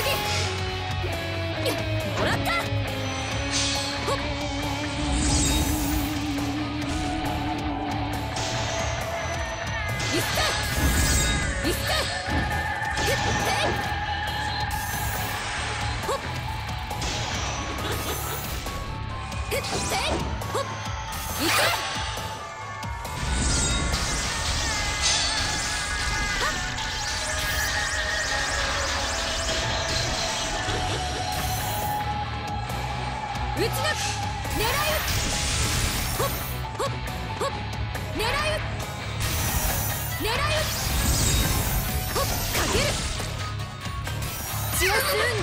もらったほっ一斉一斉ふってほっふってほっいけ撃ち抜く狙い撃つほっほっほっ狙い撃つ狙い撃つほっかける血を吸うんだ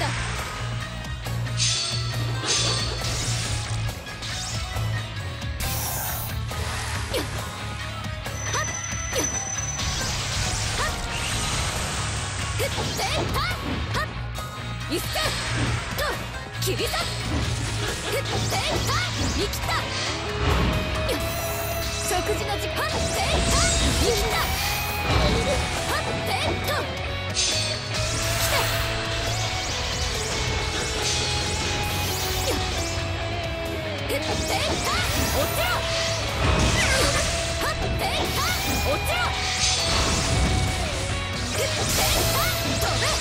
はっはっふってはっはっ一斉と切り裂くふってはっ生きた食事の時間はってはっ生きたはってと来てふっては落ちろはっては落ちろふっては飛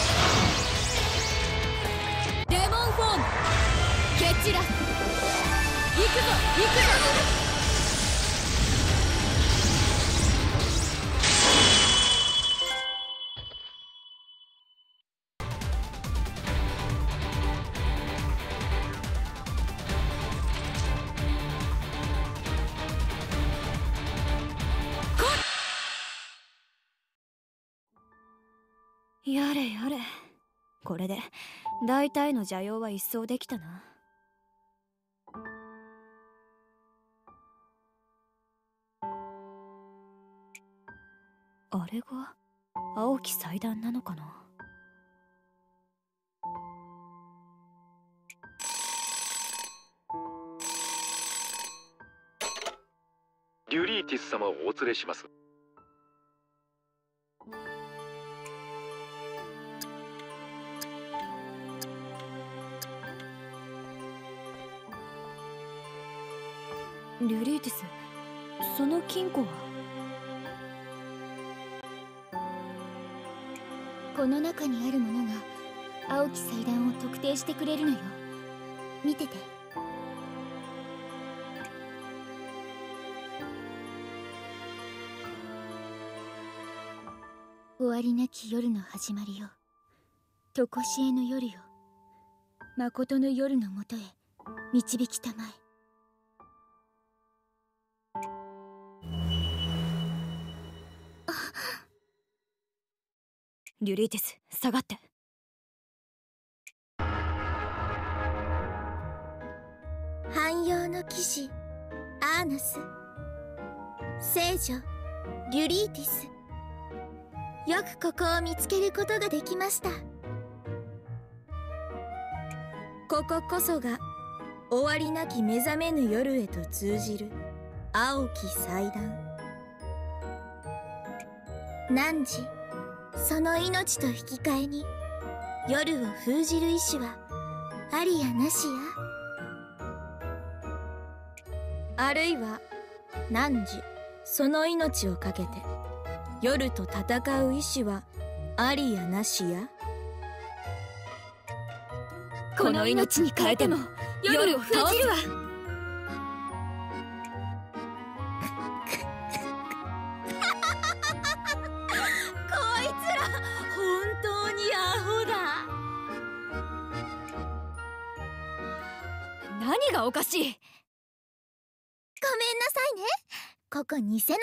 べデモンフォーム蹴散らす行くぞ行くぞやれやれ、これで大体の邪妖は一掃できたな。あれが青き祭壇なのかな。 リュリーティス様をお連れします。 リュリーティス、その金庫は？ この中にあるものが青き祭壇を特定してくれるのよ。見てて。終わりなき夜の始まりよ、とこしえの夜よ、誠の夜のもとへ導きたまえ。 リュリーティス、下がって。 汎用の騎士アーナス、聖女リュリーティス、よくここを見つけることができました。こここそが終わりなき目覚めぬ夜へと通じる青き祭壇。汝その命と引き換えに夜を封じる意志はありやなしや。あるいは汝その命をかけて夜と戦う意志はありやなしや。 この命に変えても夜を封じるわ。何がおかしい？ごめんなさいね、ここ偽の祭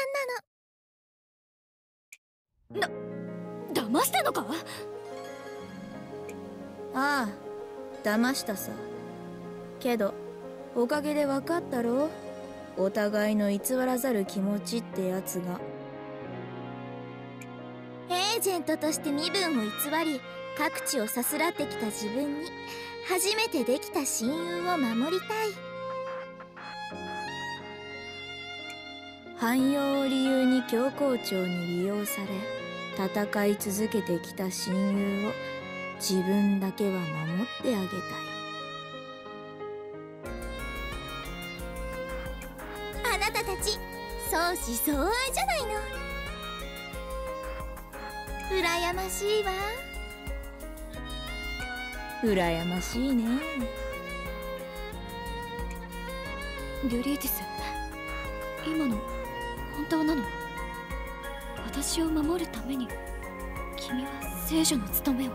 壇なの。だ、騙したのか？ ああ、騙したさ。けどおかげで分かったろ、お互いの偽らざる気持ちってやつが。エージェントとして身分を偽り各地をさすらってきた自分に初めてできた親友を守りたい。汎用を理由に教皇庁に利用され戦い続けてきた親友を自分だけは守ってあげたい。あなたたち相思相愛じゃないの。羨ましいわ。羨ましいね。 リリーティス、今の本当なの？私を守るために君は聖女の務めを。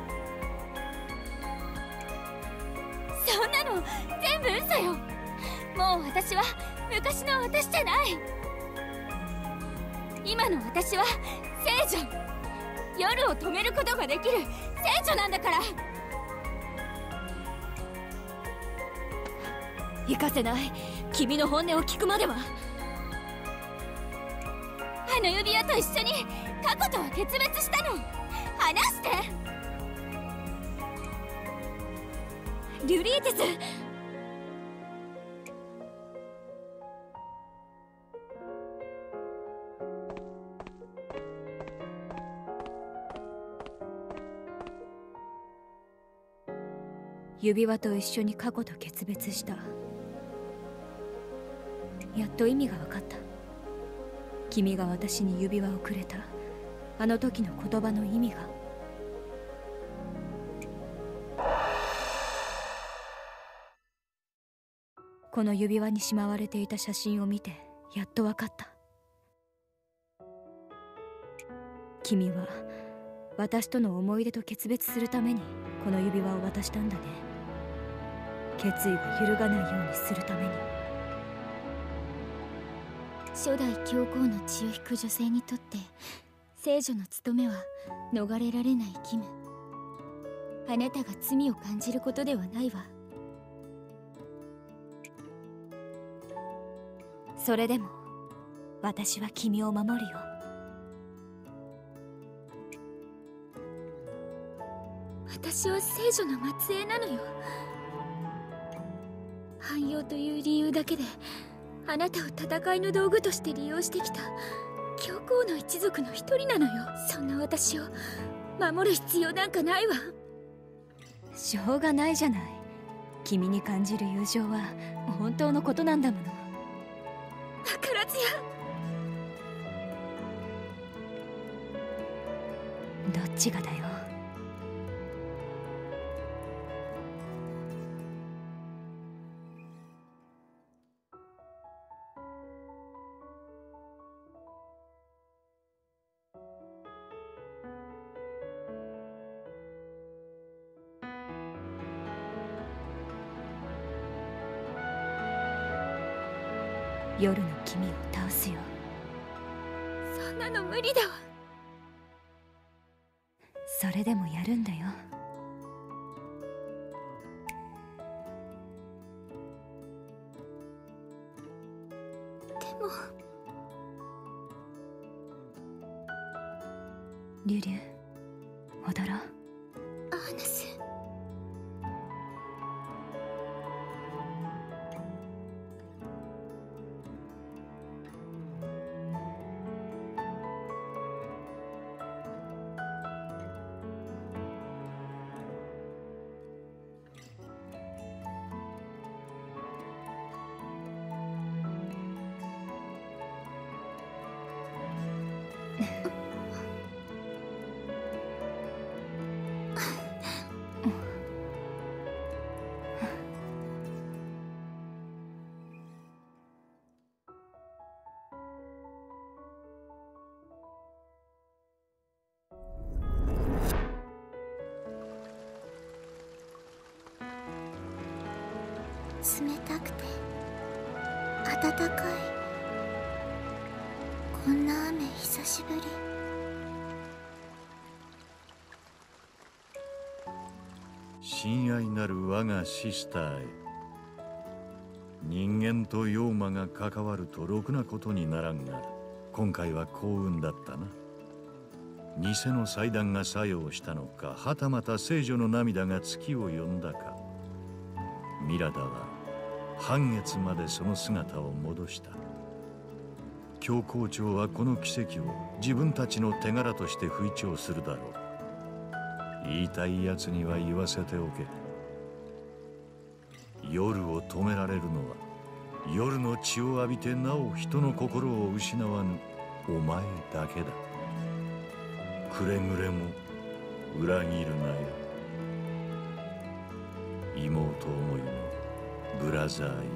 そんなの全部嘘よ。もう私は昔の私じゃない。今の私は聖女、夜を止めることができる聖女なんだから。 行かせない。君の本音を聞くまでは。 あの指輪と一緒に過去とは決別したの。話して。 リリーティス、指輪と一緒に過去と決別した。やっと意味が分かった。君が私に指輪をくれたあの時の言葉の意味が。この指輪にしまわれていた写真を見てやっと分かった。君は私との思い出と決別するためにこの指輪を渡したんだね。決意を揺るがないようにするために。 初代教皇の血を引く女性にとって聖女の務めは逃れられない義務。あなたが罪を感じることではないわ。 それでも私は君を守るよ。 私は聖女の末裔なのよ。汎用という理由だけであなたを戦いの道具として利用してきた教皇の一族の一人なのよ。そんな私を守る必要なんかないわ。 しょうがないじゃない。君に感じる友情は本当のことなんだもの。 宝津屋、どっちがだよ。夜の君を倒すよ。 そんなの無理だわ。 それでもやるんだよ。 でもリュリュ踊ろう。 アーネス、冷たくて暖かい。こんな雨久しぶり。 親愛なる我がシスターへ、 人間と妖魔が関わるとろくなことにならんが、今回は幸運だったな。偽の祭壇が作用したのか、はたまた聖女の涙が月を呼んだか、ミラダは半月までその姿を戻した。教皇庁はこの奇跡を自分たちの手柄として吹聴するだろう。言いたいやつには言わせておけ。夜を止められるのは、夜の血を浴びてなお人の心を失わぬお前だけだ。くれぐれも裏切るなよ。妹思いのブラザーより。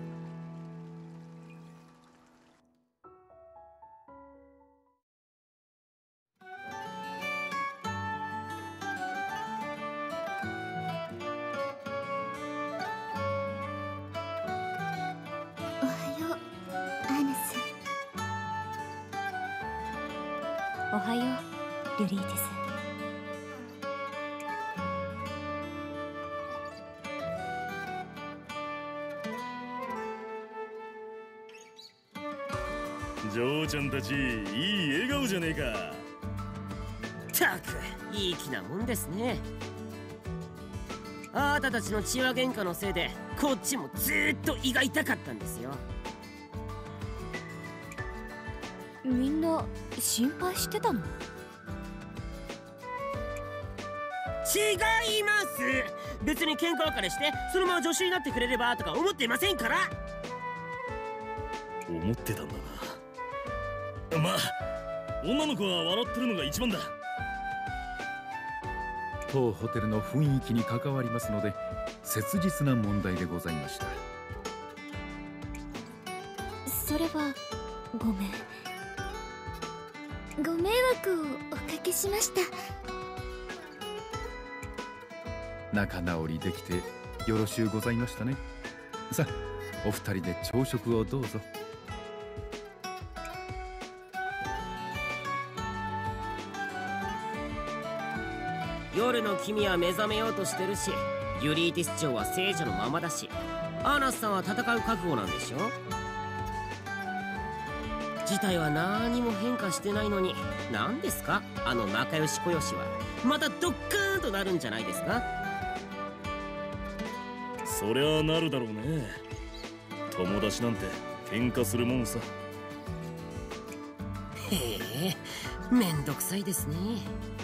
おはよう、リリーテス。 嬢ちゃんたち、いい笑顔じゃねえか。 ったく、いい気なもんですね。あなたたちの血は喧嘩のせいで、こっちもずーっと胃が痛かったんですよ。 みんな心配してたの？ 違います。別に喧嘩別れしてそのまま助手になってくれればとか思っていませんから。 思ってたんだな。まあ女の子は笑ってるのが一番だ。 当ホテルの雰囲気に関わりますので切実な問題でございました。 それはごめん。ご迷惑をおかけしました。 仲直りできてよろしゅうございましたね。さあお二人で朝食をどうぞ。 夜の君は目覚めようとしてるし、ユリーティス長は聖女のままだし、アーナスさんは戦う覚悟なんでしょ。事態は何も変化してないのに、何ですかあの仲良し小良しは。またドッカーンとなるんじゃないですか。 そりゃあなるだろうね。友達なんて喧嘩するもんさ。 へえ、めんどくさいですね。